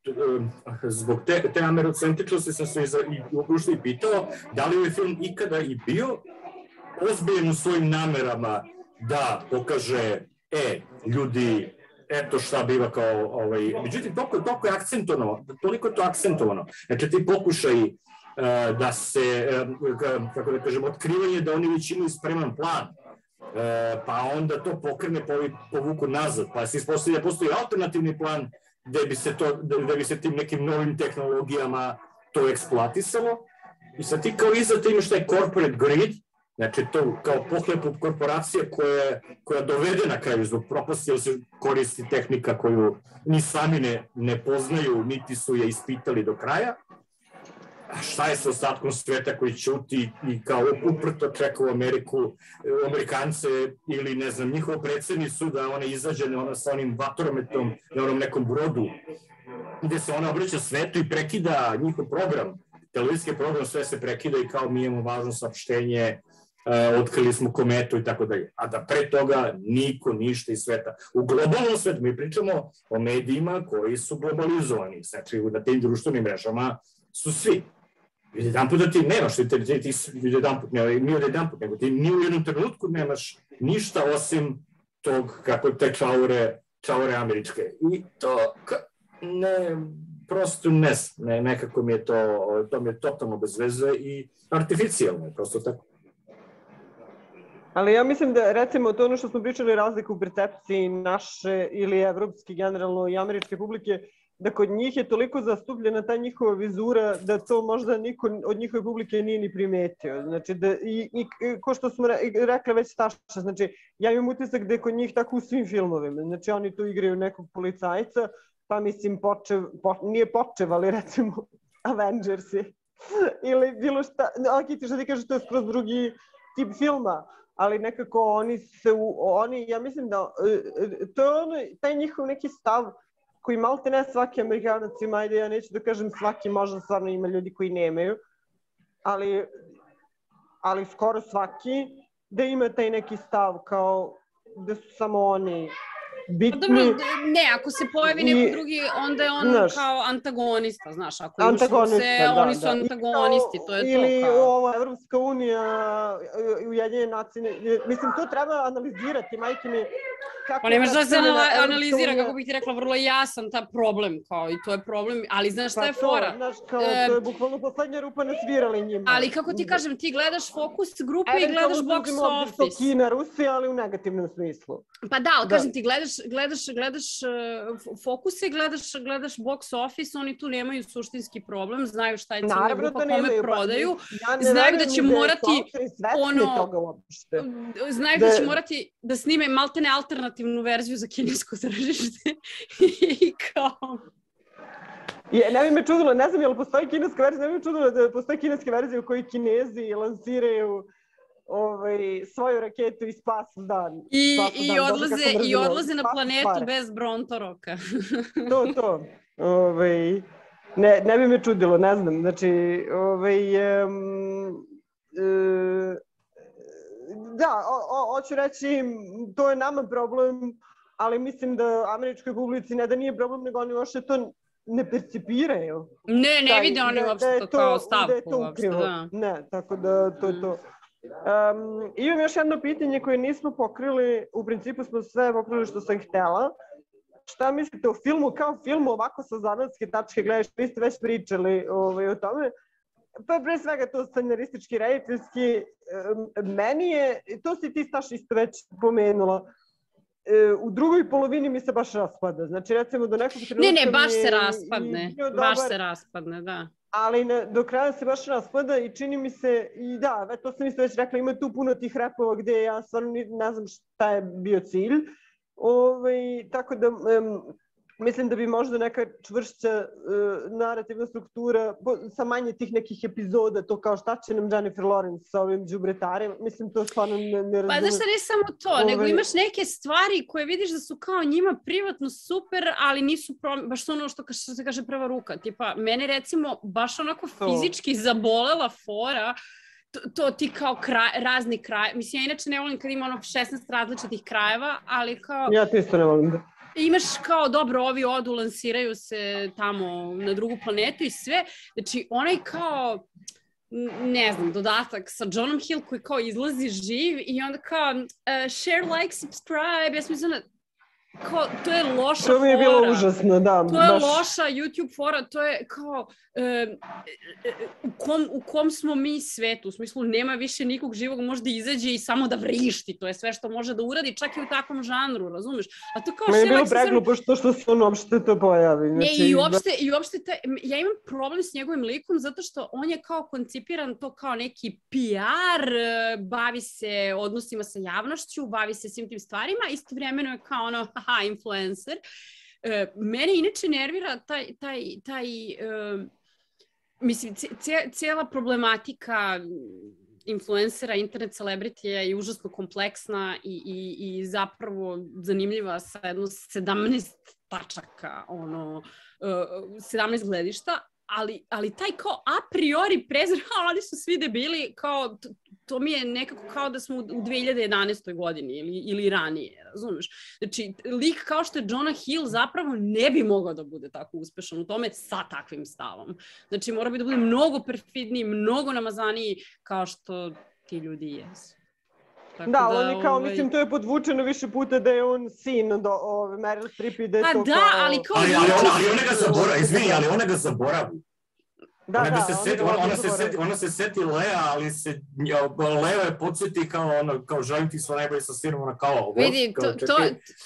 zbog te, te amerocentričnosti sam se ušli i pitao da li je film ikada i bio ozbiljen u svojim namerama da pokaže, e, ljudi, eto šta biva kao, ovaj, međutim, toliko, toliko je akcentovano, toliko je to akcentovano. Znači, ti pokušaj uh, da se, uh, kako da kažem, otkrivanje da oni već imaju spreman plan, uh, pa onda to pokrene, povuku nazad, pa se ispostavlja, postoji alternativni plan gde bi se, to, gde bi se tim nekim novim tehnologijama to eksploatisalo. I sad ti kao iza te imaš taj corporate greed, znači to kao pohlepu korporacije koja, koja dovede na kraju zbog propasti, jer se koristi tehnika koju ni sami ne, ne poznaju, niti su je ispitali do kraja. A šta je sa ostatkom sveta koji ćuti i kao uprto čeka u Ameriku, Amerikance ili ne znam, njihovu predsjednicu da ona izađe ona sa onim vatrometom na onom nekom brodu gde se ona obraća svetu i prekida njihov program, televizijski program, sve se prekida i kao mi imamo važno saopštenje, Uh, otkrili smo kometu i tako dalje. A da pre toga niko ništa iz sveta. U globalnom svetu mi pričamo o medijima koji su globalizovani. Znači, na tim društvenim mrežama su svi. Jedan put da ti nemaš, ti, ti, ti, jedan put, ne, nije jedan put, nego ti ni u jednom trenutku nemaš ništa osim tog, kako te čaure, čaure američke. I to, ne, prosto ne, ne, nekako mi je to, to mi je totalno bez veze i artificijalno je, prosto tako. Ali ja mislim da, recimo, to ono što smo pričali, razliku u percepciji naše ili evropske, generalno i američke publike, da kod njih je toliko zastupljena ta njihova vizura da to možda niko od njihove publike nije ni primetio. Znači, da, i, i ko što smo rekli već Staša, znači, ja imam utisak da je kod njih tako u svim filmovima. Znači, oni tu igraju nekog policajca, pa mislim, počev, po, nije počev, ali recimo Avengersi. Ili bilo šta, ok, ti što ti kažeš, to je skroz drugi tip filma. Ali nekako oni se, oni, ja mislim da, to je ono, taj njihov neki stav koji malte ne svaki Amerikanac ima, ajde ja neću da kažem svaki, možda stvarno ima ljudi koji nemaju, ali, ali skoro svaki, da ima taj neki stav kao da su samo oni bitni. Dobro, ne, ako se pojavi neko i, drugi, onda je on znaš, kao antagonista, znaš, ako ušlo se, da, oni su da. Antagonisti, to je ili to kao. Ili ovo, Evropska unija, Ujedinjene nacije, mislim, to treba analizirati, majke mi. Pa nemaš da se analizira, kako bih ti rekla, vrlo jasan ta problem, kao i to je problem, ali znaš šta je fora? Pa to, znaš, kao, to je bukvalno poslednja rupa na svirali njima. Ali kako ti kažem, ti gledaš fokus grupe i gledaš box office. Eventualno Kina, Rusija, ali u negativnom smislu. Pa da, ali kažem ti, gledaš, gledaš, gledaš fokuse, gledaš, gledaš box office, oni tu nemaju suštinski problem, znaju šta je cijela grupa, kome prodaju, ja znaju da će morati ono, znaju da će morati da snime maltene alternativnu verziju za kinesko tržište i kao... Je, ne bi me čudilo, ne znam je li postoji kineska verzija, ne bi me čudilo da postoji kineska verzija u kojoj Kinezi lansiraju ovaj, svoju raketu i spasu dan. I, spasu i, dan, odlaze, i odlaze na planetu stvar. Bez Brontoroka. to, to. Ovaj, ne, ne bi me čudilo, ne znam. Znači, ovaj, um, uh, da, hoću reći, to je nama problem, ali mislim da američkoj publici ne da nije problem, nego oni uopšte to ne percipiraju. Ne, ne vide oni uopšte to kao stavku. Da je to ukrivo. Ne, tako da to je to. Um, imam još jedno pitanje koje nismo pokrili, u principu smo sve pokrili što sam htela. Šta mislite o filmu, kao filmu ovako sa zanatske tačke gledaš, vi ste već pričali ovaj, o tome. Pa pre svega to scenaristički, rediteljski, meni je, to si ti Staš isto već pomenula, u drugoj polovini mi se baš raspada. Znači recimo do nekog trenutka... Ne, ne, baš se raspadne, baš se raspadne, da. Ali ne, do kraja se baš raspada i čini mi se, i da, to sam isto već rekla, ima tu puno tih repova gde ja stvarno ne znam šta je bio cilj. Ove, tako da... Um, mislim da bi možda neka čvršća uh, narativna struktura sa manje tih nekih epizoda, to kao šta će nam Jennifer Lawrence sa ovim đubretarima, mislim to stvarno ne, ne razumem. Pa znaš šta, ne samo to, Ove... nego imaš neke stvari koje vidiš da su kao njima privatno super, ali nisu prom... baš ono što, što se kaže prva ruka. Tipa, mene recimo baš onako to. Fizički zabolela fora, to, to ti kao kraj, razni kraj, mislim ja inače ne volim kad ima ono šesnaest različitih krajeva, ali kao... Ja to isto ne volim da... imaš kao, dobro, ovi odu, lansiraju se tamo na drugu planetu i sve. Znači, onaj kao, ne znam, dodatak sa Johnom Hill koji kao izlazi živ i onda kao uh, share, like, subscribe. Ja sam mislila, kao, to je loša fora. To mi je bilo užasno, da. To je baš loša YouTube fora, to je kao e, u, kom, u kom smo mi svetu, u smislu nema više nikog živog, možda izađe i samo da vrišti, to je sve što može da uradi, čak i u takvom žanru, razumeš? A to kao Ma je bilo preglupo što što se on uopšte to pojavi. Ne, znači, i uopšte, i uopšte te, ja imam problem s njegovim likom zato što on je kao koncipiran to kao neki P R, bavi se odnosima sa javnošću, bavi se svim tim stvarima, istovremeno je kao ono, haha, influencer. Uh, mene inače nervira taj, taj, taj uh, mislim, cijela problematika influencera, internet celebrity je užasno kompleksna i, i, i zapravo zanimljiva sa jedno sedamnaest tačaka, ono, uh, sedamnaest gledišta, ali, ali taj kao a priori prezir, a oni su svi debili, kao, to mi je nekako kao da smo u dve hiljade jedanaestoj godini ili, ili ranije, razumeš? Znači, lik kao što je Jonah Hill zapravo ne bi mogao da bude tako uspešan u tome sa takvim stavom. Znači, mora bi da bude mnogo perfidniji, mnogo namazaniji kao što ti ljudi jesu. Tako da, da, on je kao, ovaj... mislim, to je podvučeno više puta da je on sin do ove Meryl Streep i da je to da, kao... ali kao... Ali, ali, ona, ali ona ga zaboravi, izvini, ali ona ga zaboravi. Da, ona, da, se seti, ona, ona, se seti, ona se seti Lea, ali se Leo je podsjeti kao ono, kao želim ti sva najbolje sa sinom, ona kao... Vidi, to... to...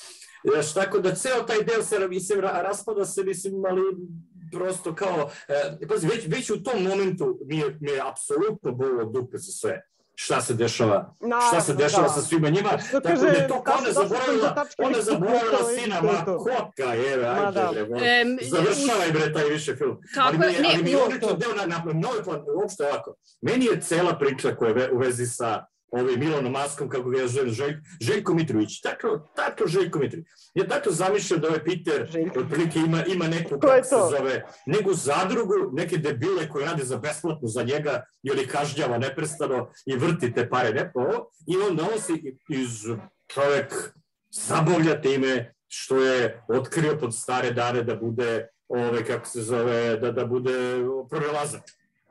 Znaš, tako da ceo taj deo se, mislim, raspada se, mislim, ali prosto kao... Eh, pazi, već, već u tom momentu mi je, mi je apsolutno bolo dupe za sve. Šta se dešava, Naravno, šta se dešava da. sa svima njima, tako kaže, da je to kao ona zaboravila, ona zaboravila sina, ma kotka, jeve, ajde, bre, um, završavaj bre taj više film. Kako, ali mi je, ne, ali mi je odlično deo na, na novi plan, uopšte ovako, meni je cela priča koja je u vezi sa ovim Milanom Maskom, kako ga ja zovem, Željko, Željko Mitrović, tako, tako Željko Mitrović. Ja tako zamišljam da ovaj Peter otprilike ima, ima neku, kako se zove, neku zadrugu, neke debile koje rade za besplatno za njega i oni kažnjava neprestano i vrti te pare nepo i onda on se iz čovjek zabavlja time što je otkrio pod stare dane da bude, ove, kako se zove, da, da bude prorelazak.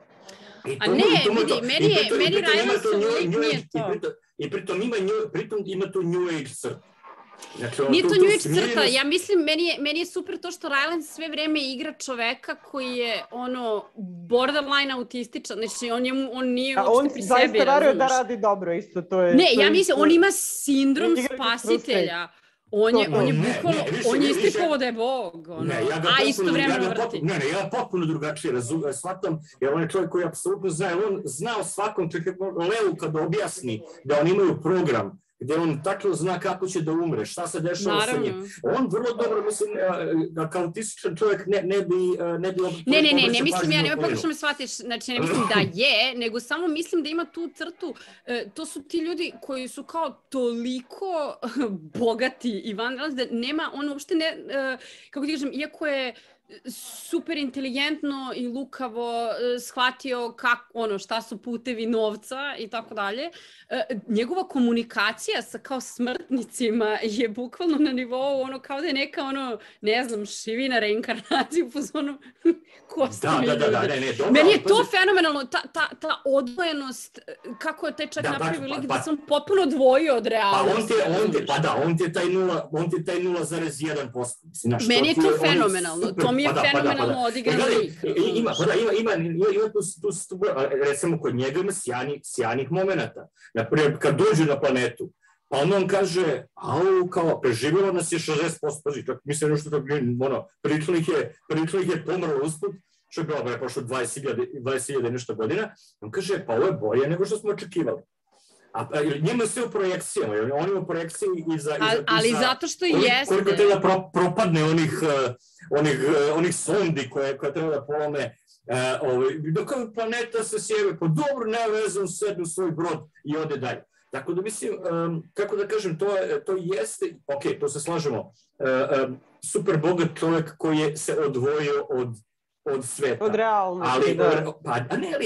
A ne, vidi, meni je, meni Rylandsov lik nije to. I pritom ima, pritom ima tu New Age crta. Znači, nije to New Age crta, ja mislim, meni je, meni je super to što Rylands sve vreme igra čoveka koji je, ono, borderline autističan, znači on, je, on nije uopšte pri sebi, razumiješ. On zaista veruje da radi dobro, isto, to je... Ne, ja mislim, on ima sindrom spasitelja. On je, on je bukvalno, on je istipovao da je Bog, ono, ne, ja a istovremeno ja vrti. Ne, ne, ja potpuno drugačije razumem, shvatam, jer on je čovjek koji apsolutno zna, on zna o svakom, čekaj, Leu kada objasni da oni imaju program, gde on tako zna kako će da umre, šta se dešava sa njim. On vrlo dobro, mislim, kao autističan čovjek ne, ne bi... Ne, bi ne, ne, ne, ne mislim ja, nema pogrešno me shvatiš, znači ne mislim da je, nego samo mislim da ima tu crtu, to su ti ljudi koji su kao toliko bogati i vanrealni, da nema, on uopšte ne, kako ti kažem, iako je super inteligentno i lukavo shvatio kako, ono, šta su putevi novca i tako dalje. Njegova komunikacija sa kao smrtnicima je bukvalno na nivou ono kao da je neka ono, ne znam, šivina reinkarnaciju po zonu kosti da, da, da, da, ne, ne, dobro, meni je to fenomenalno, ta, ta, ta odvojenost, kako je taj čak da, napravio lik, pa, da sam potpuno odvojio od realnosti. Pa on ti je, on ti, pa da, on ti je taj nula, on ti je taj nula zarez jedan posto. Meni je to fenomenalno, to mi je pa fenomenalno pa da, pa da. odigrano lik. Ima, pa da, ima, ima, ima, ima tu, tu, tu, recimo kod njega ima sjajnih, sjajnih momenata. Naprimjer, kad dođu na planetu, pa onda on kaže, au, kao, preživjelo nas je šezdeset posto, čak mislim nešto da bi, ono, pričalih je, pričalih je pomrlo usput, što je bilo, ba je prošlo dvadeset hiljada nešto godina, on kaže, pa ovo je bolje nego što smo očekivali. A, a njima sve u projekcijama, oni u projekciji i za... Ali, ali zato što koliko, jeste... Koliko treba pro, propadne onih, uh, onih, uh, onih sondi koje, koje treba da polome, uh, ovaj, dok planeta se sjeve, pa dobro, nema veze, on sedne u svoj brod i ode dalje. Tako da mislim, um, kako da kažem, to, to jeste, ok, to se slažemo, uh, um, super bogat čovjek koji je se odvojio od, od sveta. Od realnosti, ali, da. Pa, a ne, ali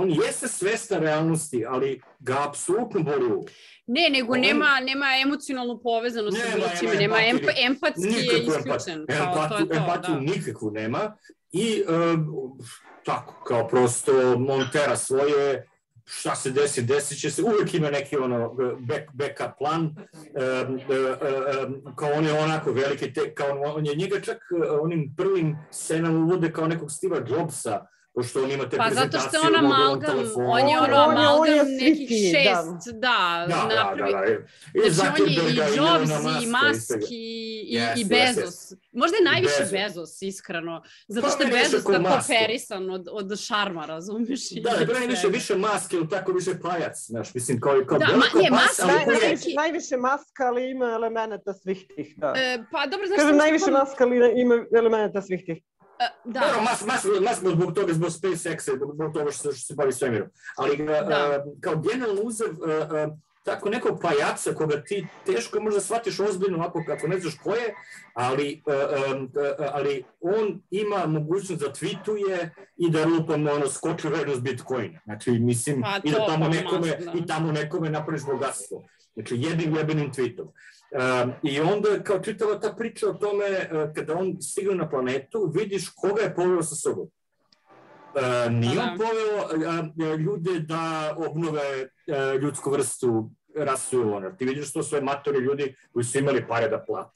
on jeste svestan realnosti, ali ga apsolutno boli uvo. Ne, nego on... nema, nema emocionalnu povezanost sa drugima, nema emp, empatski je isključen. Kao, to je to, empatiju da. nikakvu nema i um, tako, kao prosto Montera svoje, šta se desi, desit će se, uvijek ima neki ono back, backup plan, um, um, kao on je onako veliki, te, kao on je njega čak onim prvim scenama uvode kao nekog Steva Jobsa, pošto on ima te pa prezentacije zato što je on amalgam, on je ono amalgam nekih šest, da, da, napravi. Da, da, da. I znači on je i Jobs, i Musk, i, i, yes, i Bezos. Yes, yes. Možda je najviše Bezos, Bezos iskreno, zato što je Bezos tako operisan od, od šarma, razumiješ? Da, da, je više, više Musk ili tako više pajac, znaš, mislim, kao, kao da, ma, ne, pas, Musk, naj, najviše, najviše Musk, ali ima elemenata svih tih, da. E, pa dobro, znaš... Kažem, najviše Musk, ali ima elemenata svih tih. Uh, da. Dobro, mas, mas, mas zbog toga, zbog SpaceX-a, zbog toga što, što se bavi svemirom. Ali uh, kao generalno uzev uh, uh, tako nekog pajaca koga ti teško možda shvatiš ozbiljno ovako kako ne znaš ko je, ali, uh, uh, uh, ali on ima mogućnost da tweetuje i da lupam ono skoči vrednost Bitcoina. Znači, mislim, pa, i da tamo pa, nekome, da. i tamo nekome napraviš bogatstvo. Znači, jednim jebenim tweetom. Um, I onda kao čitava ta priča o tome uh, kada on stigne na planetu vidiš koga je poveo sa sobom. Uh, nije on poveo uh, ljude da obnove uh, ljudsku vrstu rasu honor. Ti vidiš to sve matori ljudi koji su imali pare da plate.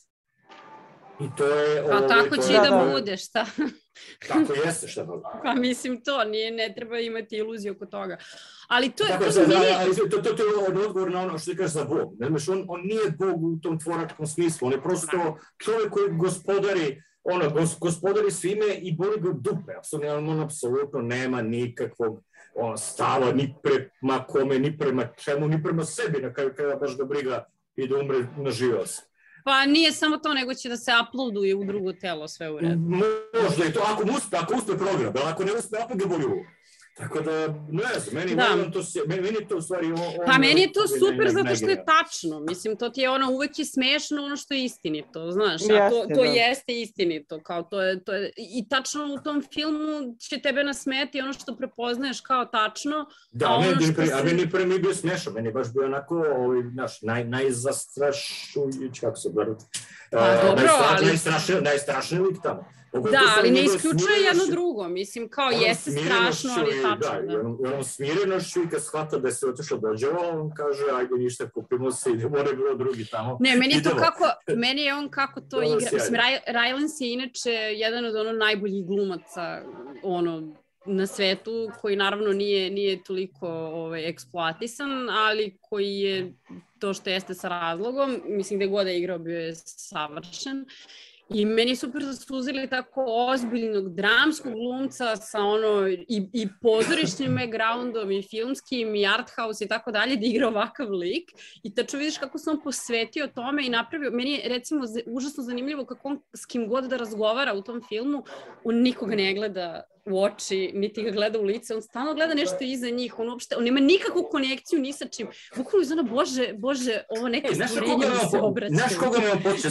I to je... A ovaj, tako će i da, da bude, šta? Tako jeste, šta bude. Pa mislim to, nije, ne treba imati iluziju oko toga. Ali to je... Tako, to, za, nije... ali, to, to, to je odgovor na ono što ti kažeš za Bog. Ne znaš, on, on nije Bog u tom tvoračkom smislu, on je prosto čovjek koji gospodari, ono, gos, gospodari svime i boli ga dupe. On, on apsolutno nema nikakvog ono, stava ni prema kome, ni prema čemu, ni prema sebi, na kraju kada baš ga briga i da umre na živost. Pa nije samo to, nego će da se uploaduje u drugo telo, sve u redu. Možda i to, ako uspe, ako uspe program, ali ako ne uspe, opet ga boli uvo. Tako da, ne znam, meni, da. meni, to, meni, meni to u stvari... On, pa meni je to super zato što je tačno. Mislim, to ti je ono, uvek je smešno ono što je istinito, znaš. A to, to jeste istinito. Kao to je, to je, i tačno u tom filmu će tebe nasmeti ono što prepoznaješ kao tačno. Da, a, ono meni, što a meni prvi mi bio smešan. Meni je baš bio onako, ovaj, naš, naj, najzastrašujući, kako se bar... Pa, dobro, najstra, ali... Najstrašniji, najstrašniji lik tamo. Da, ali ne isključuje jedno drugo, mislim, kao jeste strašno, ali je tačno. Da, i onom, onom smirenošću i kad shvata da se otišao dođeva, on kaže, ajde ništa, kupimo se, idemo, ne bilo drugi tamo. Ne, meni je to kako, meni je on kako to igra, mislim, Rylance je inače jedan od ono najboljih glumaca, ono, na svetu, koji naravno nije, nije toliko ovaj, eksploatisan, ali koji je to što jeste sa razlogom, mislim gde god je igrao bio je savršen. I meni je super da su uzeli tako ozbiljnog dramskog glumca sa ono i, i pozorišnim backgroundom i filmskim i arthouse i tako dalje da igra ovakav lik i tačno vidiš kako se on posvetio tome i napravio, meni je recimo užasno zanimljivo kako on s kim god da razgovara u tom filmu, on nikoga ne gleda u oči, niti ga gleda u lice, on stalno gleda nešto iza njih, on uopšte, on nema nikakvu konekciju ni sa čim. Bukvalno iz ono, bože, bože, ovo neke e, stvorenje mi se obraćaju. Znaš koga me on počeo?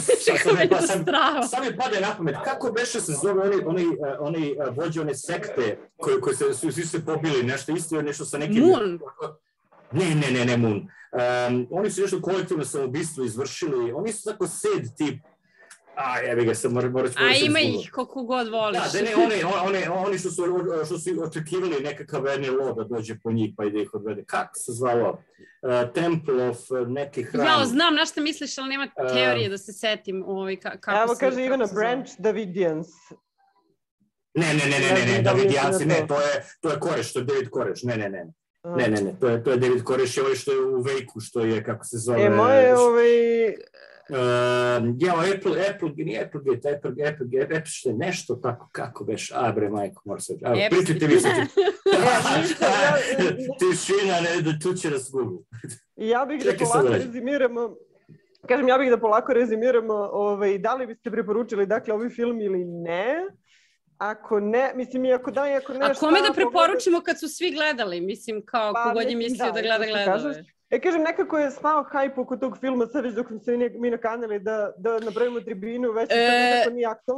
Sam mi pade na pamet, kako beše se zove oni, oni, oni vođe one sekte koji, koji se, su svi se pobili, nešto isto, nešto sa nekim... Moon. Ne, ne, ne, ne, Moon. Um, oni su nešto kolektivno samoubistvo izvršili, oni su tako sed tip. A, jebi ga, sad moram moram A ima ih koliko god voliš. Da, ne, oni, oni, oni što, su, što su očekivali nekakav verni lo da dođe po njih pa ide ih odvede. Kako se zvalo? Uh, Temple of uh, neki hram. Ja, znam na što misliš, ali nema teorije uh, da se setim ovaj, ka, kako evo, se... Evo kaže Ivana, Branch Davidians. Ne, ne, ne, ne, ne, ne, Davidijanci, ne, to je, to je Koreš, to je David Koreš, ne, ne, ne. Ne, ne, ne, to je, to je David Koreš, je ovaj što je u Vejku, što je, kako se zove... E, moje, ovaj... Uh, ja, Apple, Apple, nije Applegate, Apple, Apple, Apple, što je nešto tako, kako beš, a bre, majko, mora se... Pričajte vi se. Tišina, ne, da tu će nas gugu. Ja bih da polako rezimiramo, kažem, ja bih da polako rezimiramo, ovaj, da li biste preporučili, dakle, ovaj film ili ne? Ako ne, mislim, i ako da, i ako ne... A kome da preporučimo kad su svi gledali? Mislim, kao pa, kogod je mislio da, da gleda, gledali. E, kažem, nekako je smao hajp oko tog filma, sad već dok smo se mi nakanili da, da napravimo tribinu, već e... nekako nije aktualno.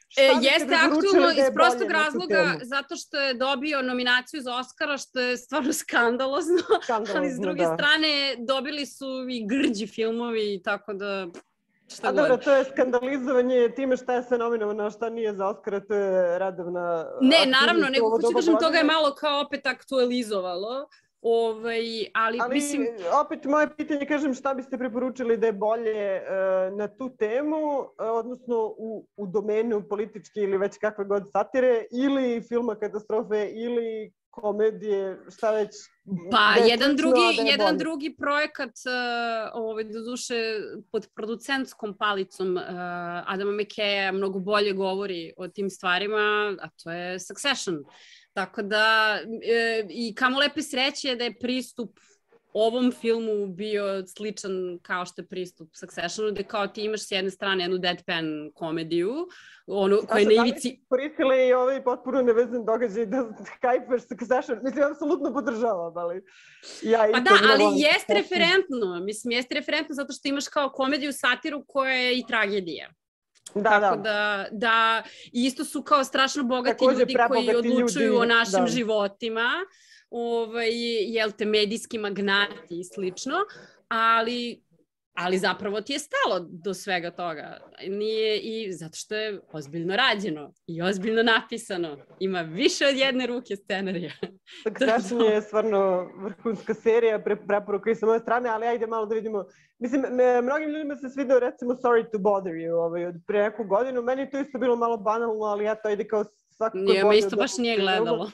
Jeste aktualno iz prostog razloga zato što je dobio nominaciju za Oscara, što je stvarno skandalozno, ali s druge strane dobili su i grđi filmovi, tako da šta god. A dobro, to je skandalizovanje time šta je sve nominovano, a šta nije za Oscara, to je redovna... Ne, naravno, nego hoću kažem, toga je malo kao opet aktualizovalo. Ovaj, ali, ali mislim... opet moje pitanje, kažem, šta biste preporučili da je bolje uh, na tu temu, uh, odnosno u, u domenu političke ili već kakve god satire, ili filma katastrofe, ili komedije, šta već... Pa, jedan, drugi, jedan drugi projekat, uh, ovaj, do duše, pod producentskom palicom uh, Adama McKaya mnogo bolje govori o tim stvarima, a to je Succession. Tako da, e, i kamo lepe sreće da je pristup ovom filmu bio sličan kao što je pristup Successionu, da kao ti imaš s jedne strane jednu deadpan komediju, ono koja je na ivici... Da li koristili i ovaj potpuno nevezan događaj da hajpeš Succession? Mislim, ja apsolutno podržavam, ali... Ja pa da, ali jeste referentno, mislim, jeste referentno zato što imaš kao komediju, satiru koja je i tragedija. Da, tako da. da, da isto su kao strašno bogati Takođe, ljudi koji odlučuju ljudi, o našim da. životima, ovaj, jel te, medijski magnati i slično, ali, ali zapravo ti je stalo do svega toga. Nije, i zato što je ozbiljno rađeno i ozbiljno napisano. Ima više od jedne ruke scenarija. Succession je stvarno vrhunska serija, pre, preporuka i sa moje strane, ali ajde malo da vidimo. Mislim, mnogim ljudima se svidio recimo Sorry to Bother You ovaj, od pre neku godinu. Meni to isto bilo malo banalno, ali ja to ide kao svakako... Nije, me isto baš nije gledalo.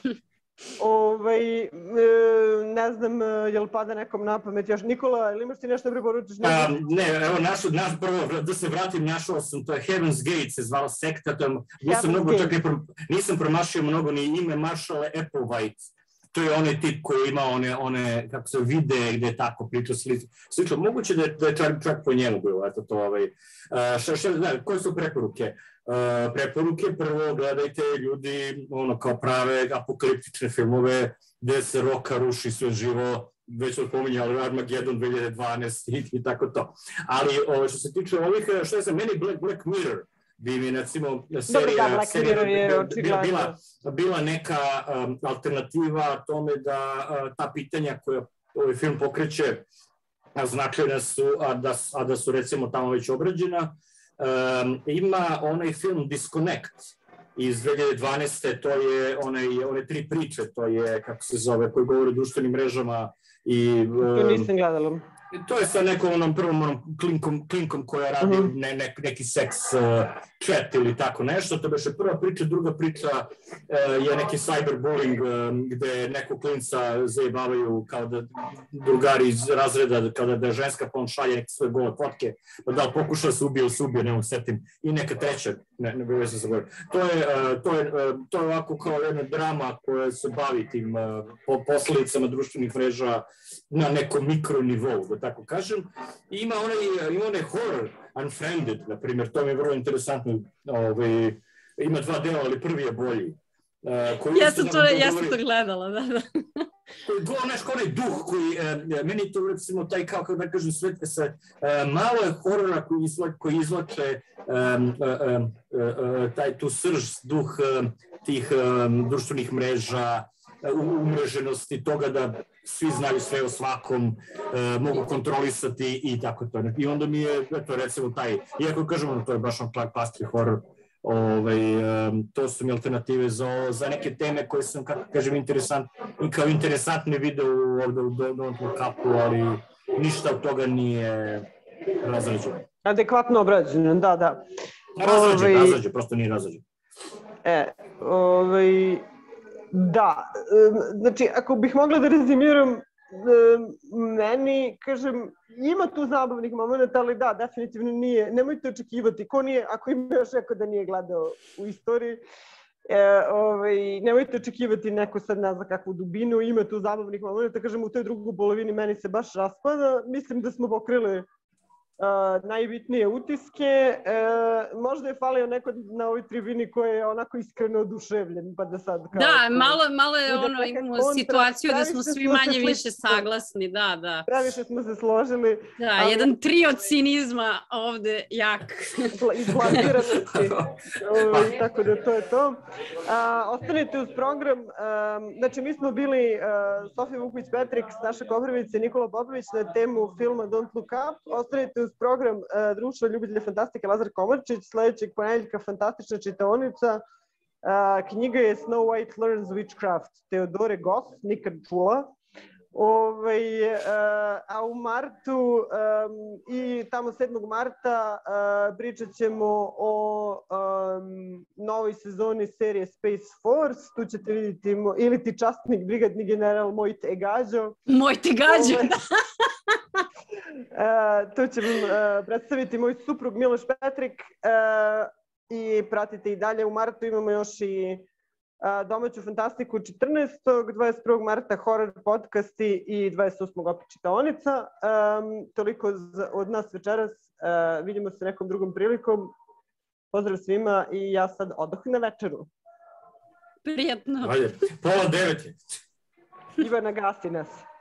Ovaj, ne znam, jel pada nekom na pamet još. Nikola, ili imaš ti nešto preporučiš? A, ne, evo, našo, naš, prvo, da se vratim, našao sam, to je Heaven's Gate, se zvala sekta, to je, nisam, mnogo, čak, nisam promašio mnogo ni ime Marshall Applewhite. To je onaj tip koji ima one, one kako se vide gde je tako priča slično. Moguće da je, da je čak, čak po njemu bilo, eto to, ovaj. Uh, šta, šta, da, koje su preporuke? Uh, preporuke, prvo gledajte ljudi, ono, kao prave apokaliptične filmove, gde se roka ruši sve živo, već smo pominjali Armageddon dve hiljade dvanaeste i, i tako to. Ali ovo, što se tiče ovih, što je za meni Black, Black Mirror, bi mi, recimo, serija, da, serija bila, bila, bila neka um, alternativa tome da uh, ta pitanja koje ovaj film pokreće značajna su, a da, a da su recimo tamo već obrađena. Um, ima onaj film Disconnect iz dve hiljade dvanaeste, to je onaj, one tri priče, to je, kako se zove, koji govori o društvenim mrežama i... Um, to nisam gledala. To je sa nekom onom prvom onom klinkom, klinkom koja radi uh-huh. ne, ne, neki seks uh, chat ili tako nešto. To beše prva priča, druga priča uh, je neki cyberbullying uh, gde neko klinca zajebavaju kao da drugari iz razreda, kada da je ženska pa on šalje neke svoje gole fotke, pa da li pokuša se ubije, se ubije, ne mogu setim. I neka treća, ne, ne bih se zaboravio. To je, uh, to, je, uh, to je ovako kao jedna drama koja se bavi tim uh, posledicama društvenih mreža na nekom mikronivou, da tako kažem. I ima onaj, ima onaj horror, Unfriended, na primjer, to mi je vrlo interesantno. Ove, ima dva dela, ali prvi je bolji. Uh, ja sam to, ja sam to gledala, da, da. Znaš, kao onaj duh koji, uh, meni to recimo taj, kao kako da kažem, sve se, uh, malo je horora koji, izla, koji izlače um, uh, uh, uh, taj tu srž, duh uh, tih um, društvenih mreža, umreženosti, toga da svi znaju sve o svakom, uh, mogu kontrolisati i tako to. I onda mi je, eto, recimo taj, iako kažemo, to je baš on blockbuster horror, ovaj, um, to su mi alternative za, za neke teme koje sam, kako kažem, interesant, i kao interesantni video ovde u Don'tlook Cupu, ali ništa od toga nije razrađeno. Adekvatno obrađeno, da, da. Razrađeno, ovaj... razrađeno, prosto nije razrađeno. E, ovaj... Da, znači, ako bih mogla da rezimiram, meni, kažem, ima tu zabavnih momenta, ali da, definitivno nije, nemojte očekivati, ko nije, ako ima još neko da nije gledao u istoriji, e, ovaj, nemojte očekivati neko sad ne zna kakvu dubinu, ima tu zabavnih momenta, kažem, u toj drugoj polovini meni se baš raspada, mislim da smo pokrili Uh, najbitnije utiske. Uh, možda je falio neko na ovoj tribini koji je onako iskreno oduševljen, pa da sad kao... Da, malo, malo je ono, imamo kontra, situaciju da smo svi manje više saglasni, da, da. Previše smo se složili. Da, ali... jedan trio cinizma ovde jak. Izblasiranosti. uh, tako da to je to. Uh, ostanite uz program. Uh, znači, mi smo bili uh, Sofija Vuković-Petrik, Saša Koprivica i Nikola Popović na temu filma Don't Look Up. Ostanite uz program uh, Društva ljubitelja fantastike Lazar Komarčić, sledećeg ponedeljka fantastična čitaonica. Uh, knjiga je Snow White Learns Witchcraft, Teodore Goff, nikad čula. Ove, uh, a u martu um, i tamo sedmog marta uh, pričat ćemo o um, novoj sezoni serije Space Force. Tu ćete vidjeti mo, ili ti časnik, brigadni general Mojte Egađo. Mojte Egađo, da. Uh, tu ćemo uh, predstaviti moj suprug Miloš Petrik uh, i pratite i dalje. U martu imamo još i uh, domaću fantastiku četrnaestog, dvadeset prvog marta horror podcasti i dvadeset osmog opet čitaonica. Um, toliko z, od nas večeras. Uh, vidimo se nekom drugom prilikom. Pozdrav svima i ja sad odoh na večeru. Prijetno. Ajde, pola devet je. Ivana, gasi nas.